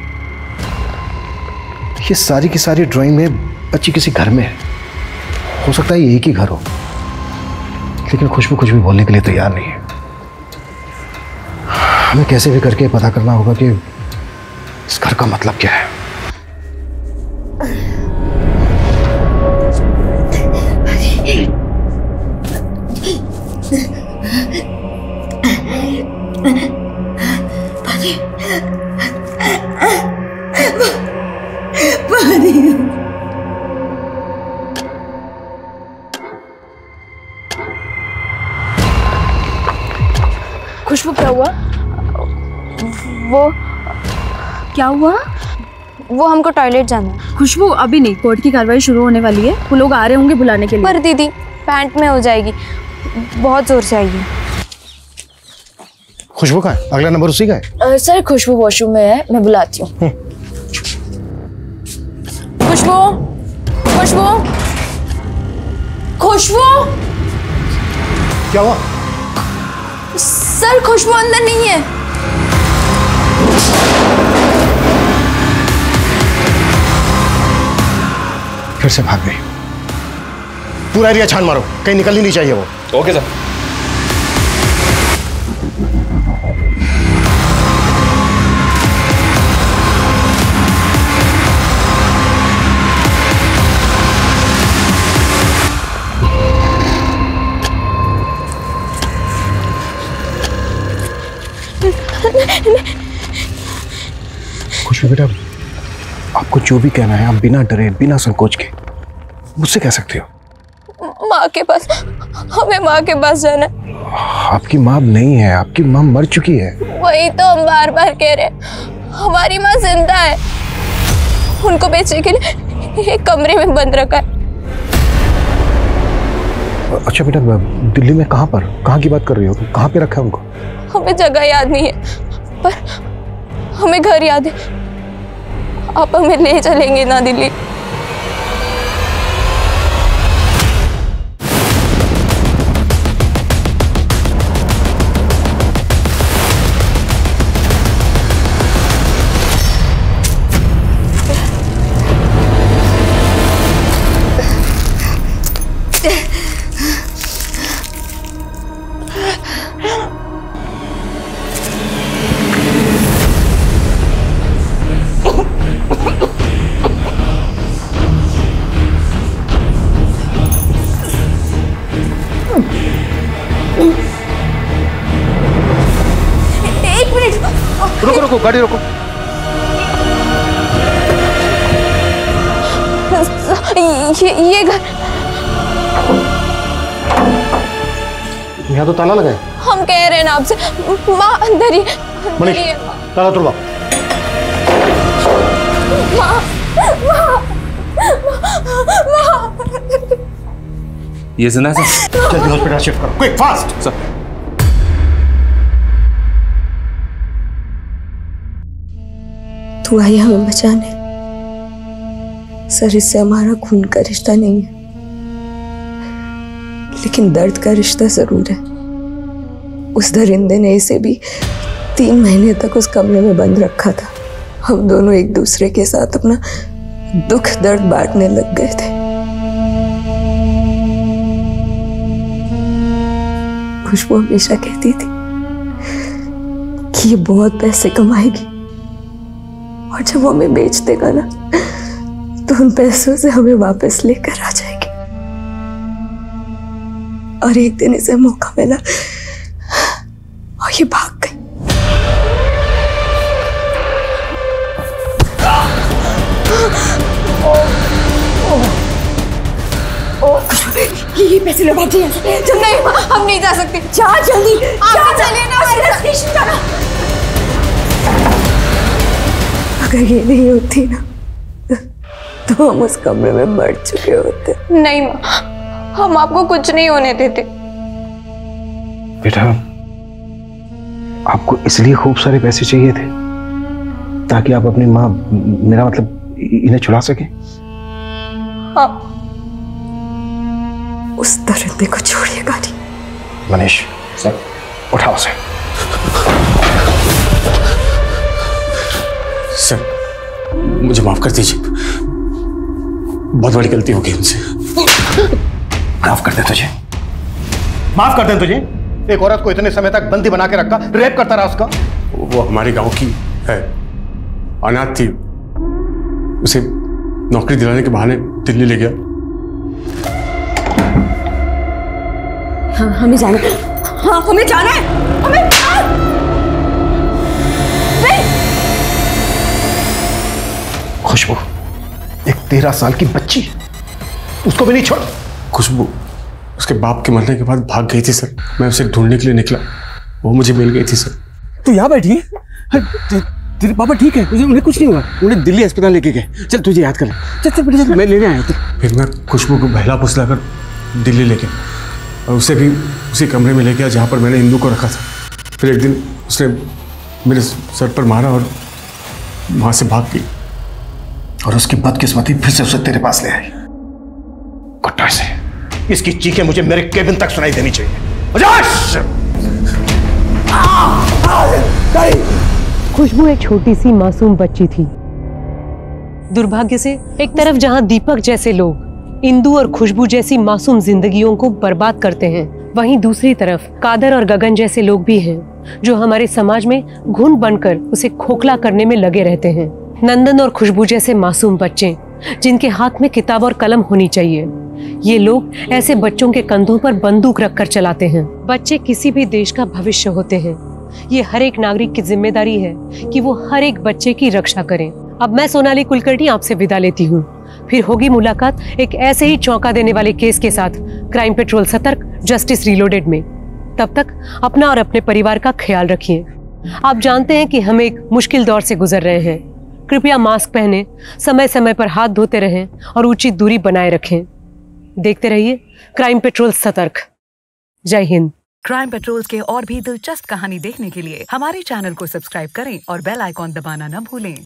ये सारी की सारी ड्राइंग में बच्ची किसी घर में है। हो सकता है ये एक ही घर हो, लेकिन खुशबू कुछ भी बोलने के लिए तैयार नहीं है। हमें कैसे भी करके पता करना होगा कि इस घर का मतलब क्या है। खुशबू क्या हुआ? वो क्या हुआ? वो हमको टॉयलेट जाना है। खुशबू अभी नहीं, कोर्ट की कार्रवाई शुरू होने वाली है, वो लोग आ रहे होंगे बुलाने के लिए। पर दीदी पैंट में हो जाएगी, बहुत जोर से आई है। खुशबू का है? अगला नंबर उसी का है। सर खुशबू वॉशरूम में है, मैं बुलाती हूँ। खुशबू, खुशबू, खुशबू। क्या हुआ? सर खुशबू अंदर नहीं है। फिर से भाग गई। पूरा एरिया छान मारो, कहीं निकलनी नहीं चाहिए वो। Okay sir. बेटा, आपको जो भी कहना है आप बिना डरे बिना संकोच के मुझसे कह सकते हो। माँ के पास, हमें माँ के पास जाना है। आपकी माँ नहीं है, आपकी माँ मर चुकी है। वही तो हम बार बार कह रहे हैं, हमारी माँ जिंदा है। उनको बेचने के लिए एक कमरे में बंद रखा है। अच्छा बेटा, दिल्ली में कहाँ की बात कर रही हो? कहाँ पे रखा है उनको? हमें जगह याद नहीं है, पर हमें घर याद है। आप हमें ले चलेंगे ना दिल्ली? रुको रुको, गाड़ी रोको। ये घर, यहाँ तो ताला लगा है। हम कह रहे हैं ना आपसे, माँ अंदर ही मनीष, ताला तोड़वा। ये जिंदा है सर। जल्दी हॉस्पिटल शिफ्ट करो, क्विक फास्ट। सर तू आई हमें बचाने। सर, इससे हमारा खून का रिश्ता नहीं है, लेकिन दर्द का रिश्ता जरूर है। उस दरिंदे ने इसे भी 3 महीने तक उस कमरे में बंद रखा था। हम दोनों एक दूसरे के साथ अपना दुख दर्द बांटने लग गए थे। खुशबू हमेशा कहती थी कि ये बहुत पैसे कमाएगी और जब वो हमें बेच देगा ना, तो उन पैसों से हमें वापस लेकर आ जाएगी। और एक दिन इसे मौका मिला और ये भाग गई। ये पैसे लो, भाग जाइए। नहीं, हम नहीं जा सकते। जा जल्दी, आप चलिए ना, स्टेशन जाना। अगर ये नहीं होती ना, तो हम उस कमरे में मर चुके होते। नहीं माँ, हम आपको कुछ नहीं होने देते। बेटा, आपको इसलिए खूब सारे पैसे चाहिए थे ताकि आप अपनी माँ, मेरा मतलब इन्हें छुड़ा सके? हाँ। उस दरिंदे को छोड़िएगा नहीं। मनीष सर, उठाओ उसे। सर, मुझे माफ कर दीजिए, बहुत बड़ी गलती हो गई उनसे। माफ कर दे तुझे, माफ कर दे तुझे। एक औरत को इतने समय तक बंदी बना के रखा, रेप करता रहा उसका। वो हमारे गांव की है, अनाथ थी। उसे नौकरी दिलाने के बहाने दिल्ली ले गया। हाँ, हमें जाना है। हाँ, हमें जाना है। हमें नहीं। खुशबू, एक 13 साल की बच्ची, उसको भी नहीं छोड़। खुशबू उसके बाप के मरने के बाद भाग गई थी सर। मैं उसे ढूंढने के लिए निकला, वो मुझे मिल गई थी सर। तू यहाँ बैठी है? तेरे पापा ठीक है? उन्हें कुछ नहीं हुआ? उन्हें दिल्ली अस्पताल लेके गए। चल तुझे याद कर ले। चल चल बेटा, चल, मैं लेने आया था। फिर मैं खुशबू को बहला फुसला कर दिल्ली ले गया और उसे भी उसी कमरे में ले गया जहाँ पर मैंने इंदू को रखा था। फिर एक दिन उसने मेरे सर पर मारा और वहाँ से भाग गई। और उसकी बदकिस्मती फिर से उसे तेरे पास ले आई। कुत्ता से इसकी चीखें मुझे मेरे केबिन तक सुनाई देनी चाहिए। खुशबू एक छोटी सी मासूम बच्ची थी। दुर्भाग्य से एक तरफ जहां दीपक जैसे लोग इंदू और खुशबू जैसी मासूम जिंदगियों को बर्बाद करते हैं, वहीं दूसरी तरफ कादर और गगन जैसे लोग भी हैं जो हमारे समाज में घुन बनकर उसे खोखला करने में लगे रहते हैं। नंदन और खुशबू जैसे मासूम बच्चे जिनके हाथ में किताब और कलम होनी चाहिए, ये लोग ऐसे बच्चों के कंधों पर बंदूक रखकर चलाते हैं। बच्चे किसी भी देश का भविष्य होते हैं। ये हर एक नागरिक की जिम्मेदारी है कि वो हर एक बच्चे की रक्षा करें। अब मैं सोनाली कुलकर्णी आपसे विदा लेती हूँ। फिर होगी मुलाकात एक ऐसे ही चौंका देने वाले केस के साथ Crime Patrol Satark Justice Reloaded में। तब तक अपना और अपने परिवार का ख्याल रखिए। आप जानते हैं कि हम एक मुश्किल दौर से गुजर रहे हैं। कृपया मास्क पहने, समय समय पर हाथ धोते रहें और उचित दूरी बनाए रखें। देखते रहिए क्राइम पेट्रोल सतर्क। जय हिंद। क्राइम पेट्रोल के और भी दिलचस्प कहानी देखने के लिए हमारे चैनल को सब्सक्राइब करें और बेल आइकॉन दबाना न भूलें।